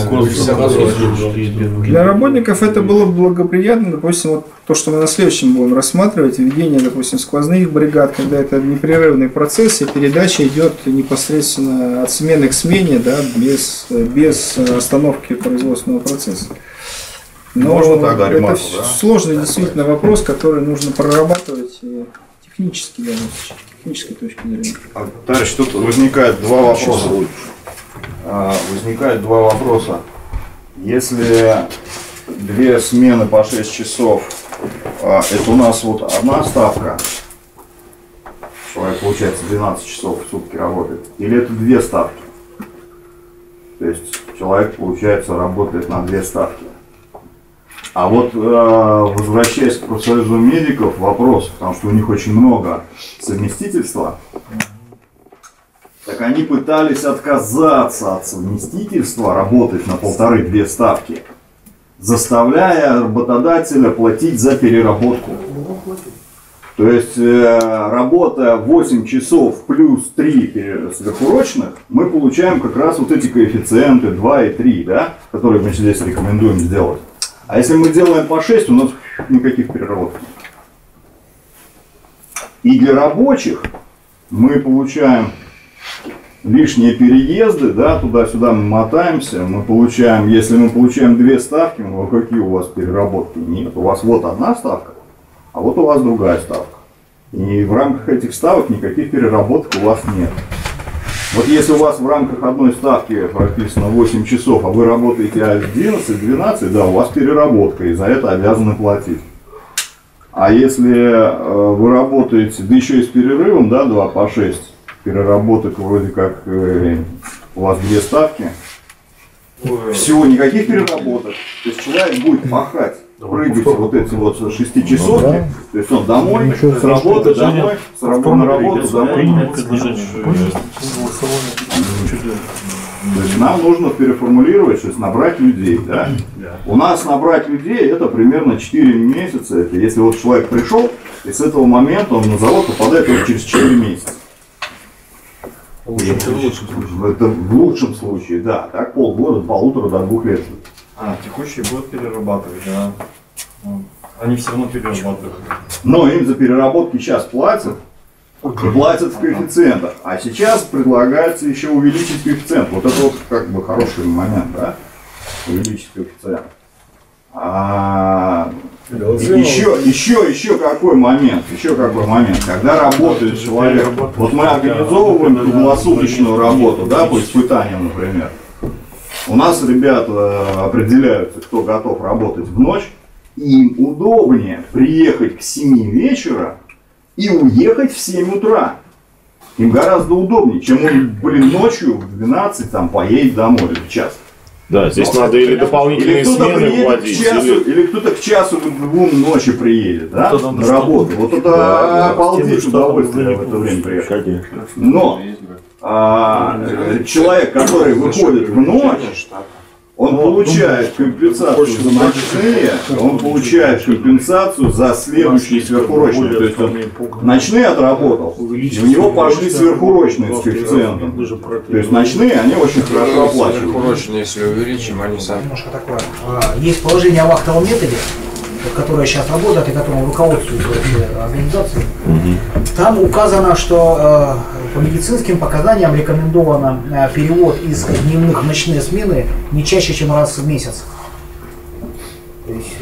J: для работников это было благоприятно, допустим, вот то, что мы на следующем будем рассматривать, введение, допустим, сквозных бригад, когда это непрерывный процесс, и передача идет непосредственно от смены к смене, да, без остановки производственного процесса. Но
G: можно тогда
J: это
G: ремарку, да?
J: сложный действительно вопрос, который нужно прорабатывать технически, да, с технической точки зрения.
G: Товарищ, тут возникает два вопроса. Если 2 смены по 6 часов, это у нас вот одна ставка, человек, получается, 12 часов в сутки работает, или это 2 ставки? То есть человек, получается, работает на 2 ставки. А вот возвращаясь к профсоюзу медиков, вопрос, потому что у них очень много совместительства, так они пытались отказаться от совместительства, работать на 1,5-2 ставки, заставляя работодателя платить за переработку. То есть, работая 8 часов плюс 3 сверхурочных, мы получаем как раз вот эти коэффициенты 2 и 3, да, которые мы здесь рекомендуем сделать. А если мы делаем по 6, у нас никаких переработок. И для рабочих мы получаем лишние переезды, да, туда-сюда мы мотаемся, мы получаем, если мы получаем 2 ставки, ну какие у вас переработки? Нет, у вас вот одна ставка, а вот у вас другая ставка. И в рамках этих ставок никаких переработок у вас нет. Вот если у вас в рамках одной ставки прописано 8 часов, а вы работаете 11-12, да, у вас переработка, и за это обязаны платить. А если вы работаете, да еще и с перерывом, да, 2 по 6, переработок вроде как у вас 2 ставки, всего никаких переработок, то есть человек будет пахать прыгать вот эти вот 6-часовки. То есть он домой, с работы, домой, с работы на работу, домой. То есть нам нужно переформулировать, то есть набрать людей. Да? У нас набрать людей это примерно 4 месяца. Это если вот человек пришел, и с этого момента он на завод попадает только через 4 месяца. Это в лучшем случае, да. Так полгода, 1,5 до 2 лет.
M: Текущие будут перерабатывать, да. Они все равно перерабатывают.
G: Но им за переработки сейчас платят. Платят в коэффициентах. А сейчас предлагается еще увеличить коэффициент. Вот это вот как бы хороший момент, да? Увеличить коэффициент. Еще какой момент? Еще какой момент? Когда работает человек, вот мы организовываем круглосуточную работу, да, по испытаниям, например. У нас ребята определяются, кто готов работать в ночь. Им удобнее приехать к 7 вечера и уехать в 7 утра. Им гораздо удобнее, чем он, ночью в 12 там поедет домой или в час.
A: Да, здесь надо или дополнительные смены вводить.
G: Или кто-то к часу, к 2 ночи приедет, да, на работу. Вот это обалдеть удовольствие в это время приехать. Но человек, который выходит в ночь, он получает компенсацию за ночные, он получает компенсацию за следующие сверхурочные. То есть он ночные отработал, и у него пошли сверхурочные с коэффициентом. То есть ночные, они очень хорошо оплачивают.
I: Сверхурочные, если увеличим, они сами.
L: Немножко такое. Есть положение о вахтовом методе, которое сейчас работает и которому руководствует организации. Там указано, что по медицинским показаниям рекомендовано перевод из дневных в ночные смены не чаще, чем раз в месяц. То есть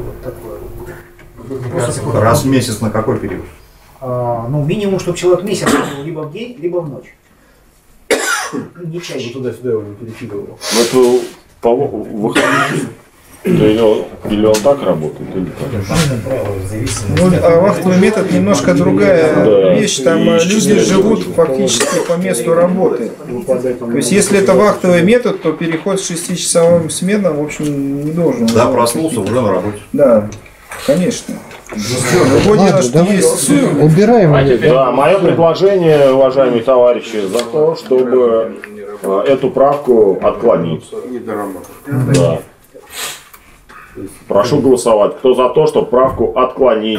L: вот такое.
G: Раз в месяц на какой период?
L: Ну, минимум, чтобы человек месяц был либо в день, либо в ночь. Не чаще.
H: Туда-сюда его не перекидывал.
A: Это по выходным. Или он так работает, или как?
J: Ну, а вахтовый метод немножко другая вещь. Там люди живут фактически по месту работы. То есть, если это вахтовый метод, то переход с 6-часовым сменам, в общем, не должен.
G: Да, проснулся, уже на работе.
J: Да, конечно.
T: Убираем.
A: Да, мое предложение, уважаемые товарищи, за то, чтобы эту правку отклонить. Да. Прошу голосовать. Кто за то, чтобы правку отклонить?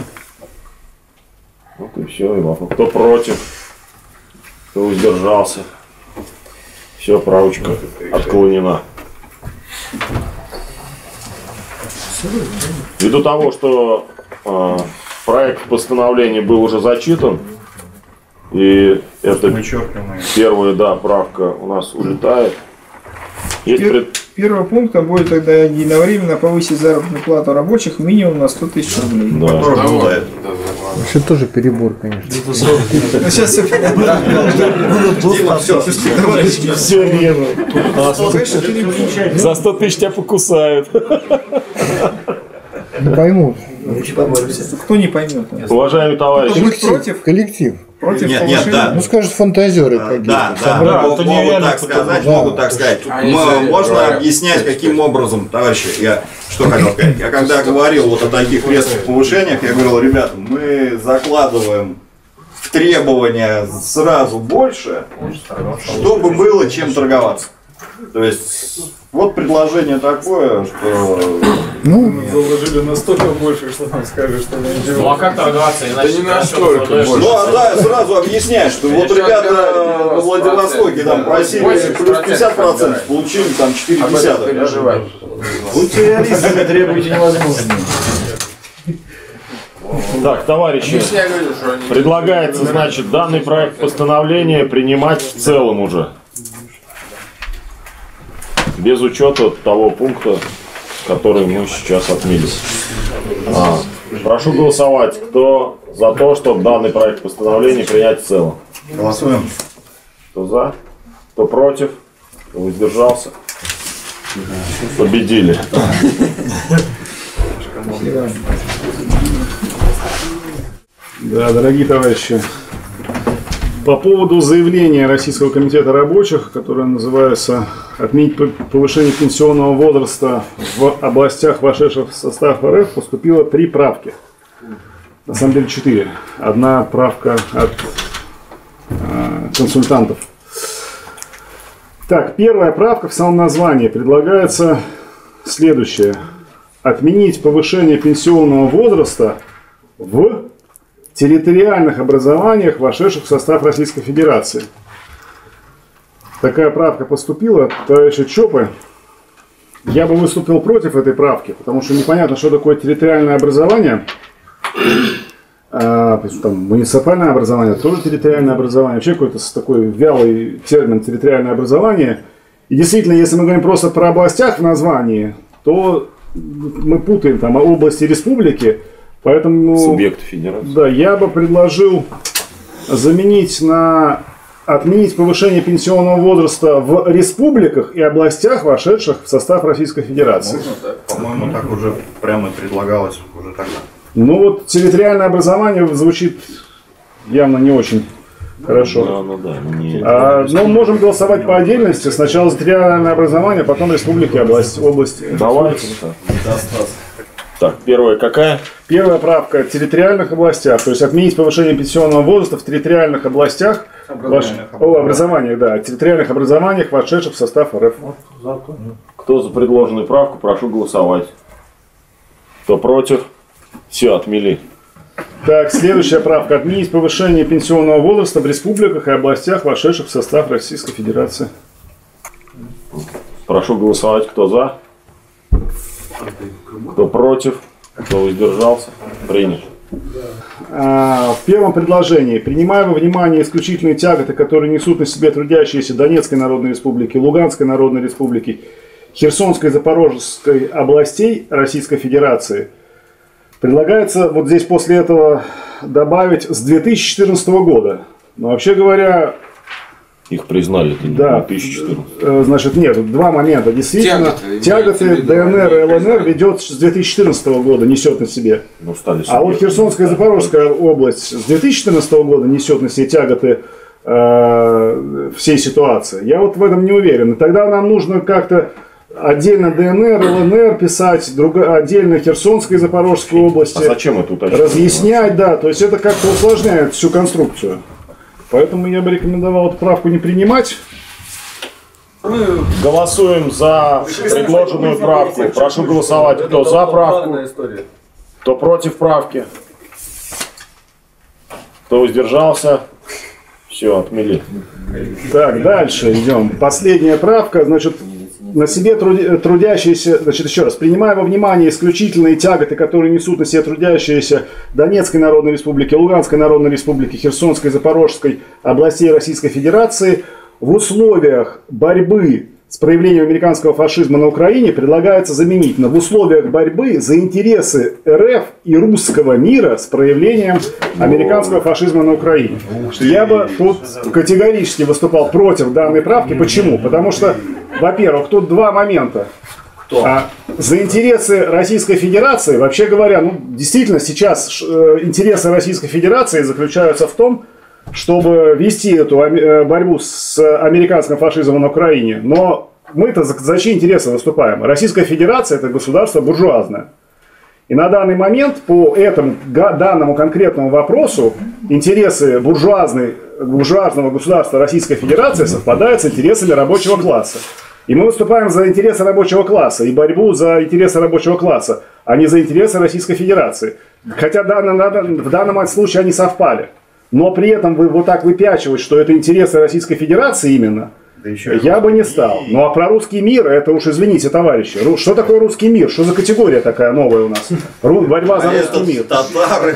A: Вот и все. Кто против? Кто воздержался? Все, правочка отклонена. Ввиду того, что проект постановления был уже зачитан, и это первая, да, правка у нас улетает.
J: Первым пунктом будет тогда единовременно повысить заработную плату рабочих минимум на 100 тысяч рублей.
A: Да.
T: Еще тоже перебор, конечно.
J: Сейчас
A: все режу. За 100 тысяч тебя покусают.
T: Не поймут.
J: Кто не поймет?
A: Уважаемые товарищи.
J: Против?
T: Коллектив.
J: Против
G: нет, да.
T: Ну скажут фантазеры какие-то.
G: Могут так сказать. Можно объяснять, каким образом, товарищи, я что хотел сказать. Я когда говорил вот о таких резких повышениях, я говорил, ребята, мы закладываем в требования сразу больше, чтобы было чем торговаться. То есть, вот предложение такое, что...
H: Ну, заложили настолько больше, что нам скажешь, что мы не делаем.
Q: Ну а как торговаться? Иначе
H: да не настолько больше.
G: Ну, а да, сразу объясняю, что вот ребята во Владивостоке там просили плюс 50%, получили там 0,4.
H: Будьте реалистами, требуйте невозможного.
A: Так, товарищи, предлагается, значит, данный проект постановления принимать в целом уже. Без учета того пункта, который мы сейчас отметили. Прошу голосовать. Кто за то, чтобы данный проект постановления принять в целом?
G: Голосуем.
A: Кто за? Кто против? Кто воздержался? Победили.
C: Да, дорогие товарищи, По поводу заявления Российского комитета рабочих, которое называется «Отменить повышение пенсионного возраста в областях, вошедших в состав РФ», поступило 3 правки. На самом деле 4. Одна правка от консультантов. Так, первая правка в самом названии. Предлагается следующее. Отменить повышение пенсионного возраста в территориальных образованиях, вошедших в состав Российской Федерации. Такая правка поступила, товарищи ЧОПы. Я бы выступил против этой правки, потому что непонятно, что такое территориальное образование. Там, муниципальное образование, тоже территориальное образование. Вообще какой-то такой вялый термин территориальное образование. И действительно, если мы говорим просто про областях в названии, то мы путаем там области и республики. Поэтому,
A: субъекты федерации.
C: Да, я бы предложил заменить на отменить повышение пенсионного возраста в республиках и областях, вошедших в состав Российской Федерации.
G: По-моему, так уже прямо предлагалось уже тогда.
C: Ну вот территориальное образование звучит явно не очень хорошо. Но можем голосовать по отдельности. Сначала за территориальное образование, потом республики, области.
A: Давайте. Так, первая какая?
C: Первая правка в территориальных областях, то есть отменить повышение пенсионного возраста в территориальных областях, образованиях, да, территориальных образованиях, вошедших в состав РФ.
A: Кто за предложенную правку, прошу голосовать. Кто против? Все, отмели.
C: Так, следующая правка. Отменить повышение пенсионного возраста в республиках и областях, вошедших в состав Российской Федерации.
A: Прошу голосовать, кто за? Кто против? Кто воздержался? Принято.
C: В первом предложении, принимая во внимание исключительные тяготы, которые несут на себе трудящиеся Донецкой Народной Республики, Луганской Народной Республики, Херсонской и Запорожской областей Российской Федерации, предлагается вот здесь после этого добавить с 2014 года. Но вообще говоря...
A: Их признали в 2014.
C: Значит, нет, два момента. Действительно, тяготы ДНР и ЛНР ведет с 2014 года, несет на себе.
A: Ну, стали
C: а вот Херсонская и Запорожская область с 2014 года несет на себе тяготы всей ситуации. Я вот в этом не уверен. И тогда нам нужно как-то отдельно ДНР, ЛНР писать, отдельно Херсонской и Запорожской области.
A: А зачем это уточнять?
C: Разъяснять, да. То есть это как-то усложняет всю конструкцию. Поэтому я бы рекомендовал эту правку не принимать.
A: Мы голосуем за предложенную правку. Прошу голосовать, кто за правку, кто против правки, кто воздержался. Все, отмели.
C: Так, дальше идем. Последняя правка, значит, на себе трудящиеся, значит, еще раз, принимая во внимание исключительные тяготы, которые несут на себе трудящиеся Донецкой Народной Республики, Луганской Народной Республики, Херсонской, Запорожской областей Российской Федерации, в условиях борьбы с проявлением американского фашизма на Украине предлагается заменить на в условиях борьбы за интересы РФ и русского мира с проявлением американского фашизма на Украине. Я бы тут категорически выступал против данной правки. Почему? Потому что, во-первых, тут два момента. За интересы Российской Федерации, вообще говоря, ну, действительно сейчас интересы Российской Федерации заключаются в том, чтобы вести эту борьбу с американским фашизмом на Украине. Но мы-то за чьи интересы выступаем? Российская Федерация – это государство буржуазное. И на данный момент по этому данному конкретному вопросу интересы буржуазного государства Российской Федерации совпадают с интересами рабочего класса. И мы выступаем за интересы рабочего класса и борьбу за интересы рабочего класса, а не за интересы Российской Федерации. Хотя в данном случае они совпали. Но при этом вы вот так выпячивать, что это интересы Российской Федерации именно, да я бы не стал. Ну а про русский мир, это уж извините, товарищи. Что такое русский мир? Что за категория такая новая у нас? Борьба за русский мир.
G: Татары,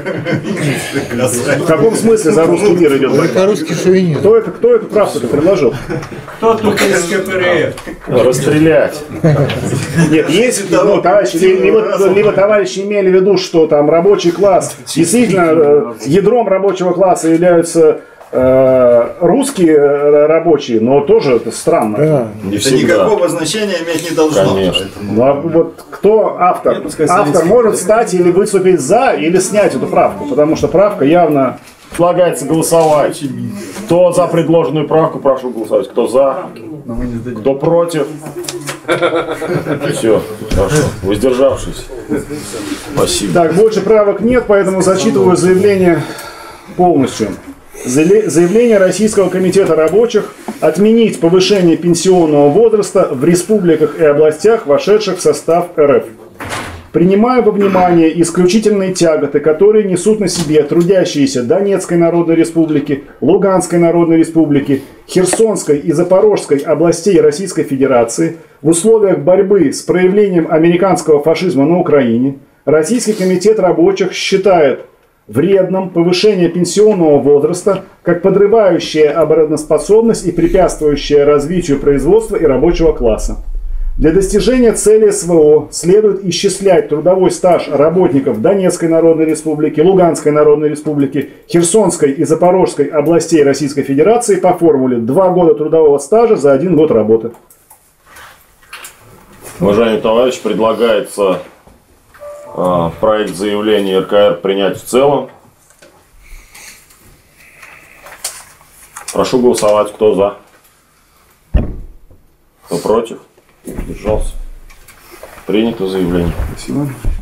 C: в каком смысле за русский мир идет борьба?
T: Это русский шовинизм.
C: Кто эту правку-то предложил?
D: Кто тут из КПРФ?
A: Расстрелять.
C: Нет, если товарищи, либо товарищи имели в виду, что там рабочий класс, действительно, ядром рабочего класса являются русские рабочие, но тоже это странно.
G: Да. Это никакого значения иметь не должно.
A: Конечно.
C: Ну, а вот кто автор? Автор может стать или выступить за, или снять эту правку, потому что правка явно
R: Предлагается голосовать. Кто за предложенную правку, прошу голосовать. Кто за? Кто против? Все, хорошо. Воздержавшись. Спасибо.
C: Так, больше правок нет, поэтому зачитываю заявление полностью. Заявление Российского комитета рабочих отменить повышение пенсионного возраста в республиках и областях, вошедших в состав РФ. Принимая во внимание исключительные тяготы, которые несут на себе трудящиеся Донецкой Народной Республики, Луганской Народной Республики, Херсонской и Запорожской областей Российской Федерации в условиях борьбы с проявлением американского фашизма на Украине, Российский комитет рабочих считает вредным повышение пенсионного возраста как подрывающее обороноспособность и препятствующее развитию производства и рабочего класса. Для достижения цели СВО следует исчислять трудовой стаж работников Донецкой Народной Республики, Луганской Народной Республики, Херсонской и Запорожской областей Российской Федерации по формуле 2 года трудового стажа за 1 год работы.
A: Уважаемый товарищ, предлагается проект заявления РКР принять в целом. Прошу голосовать, кто за, кто против. Держался. Принято заявление.
C: Спасибо.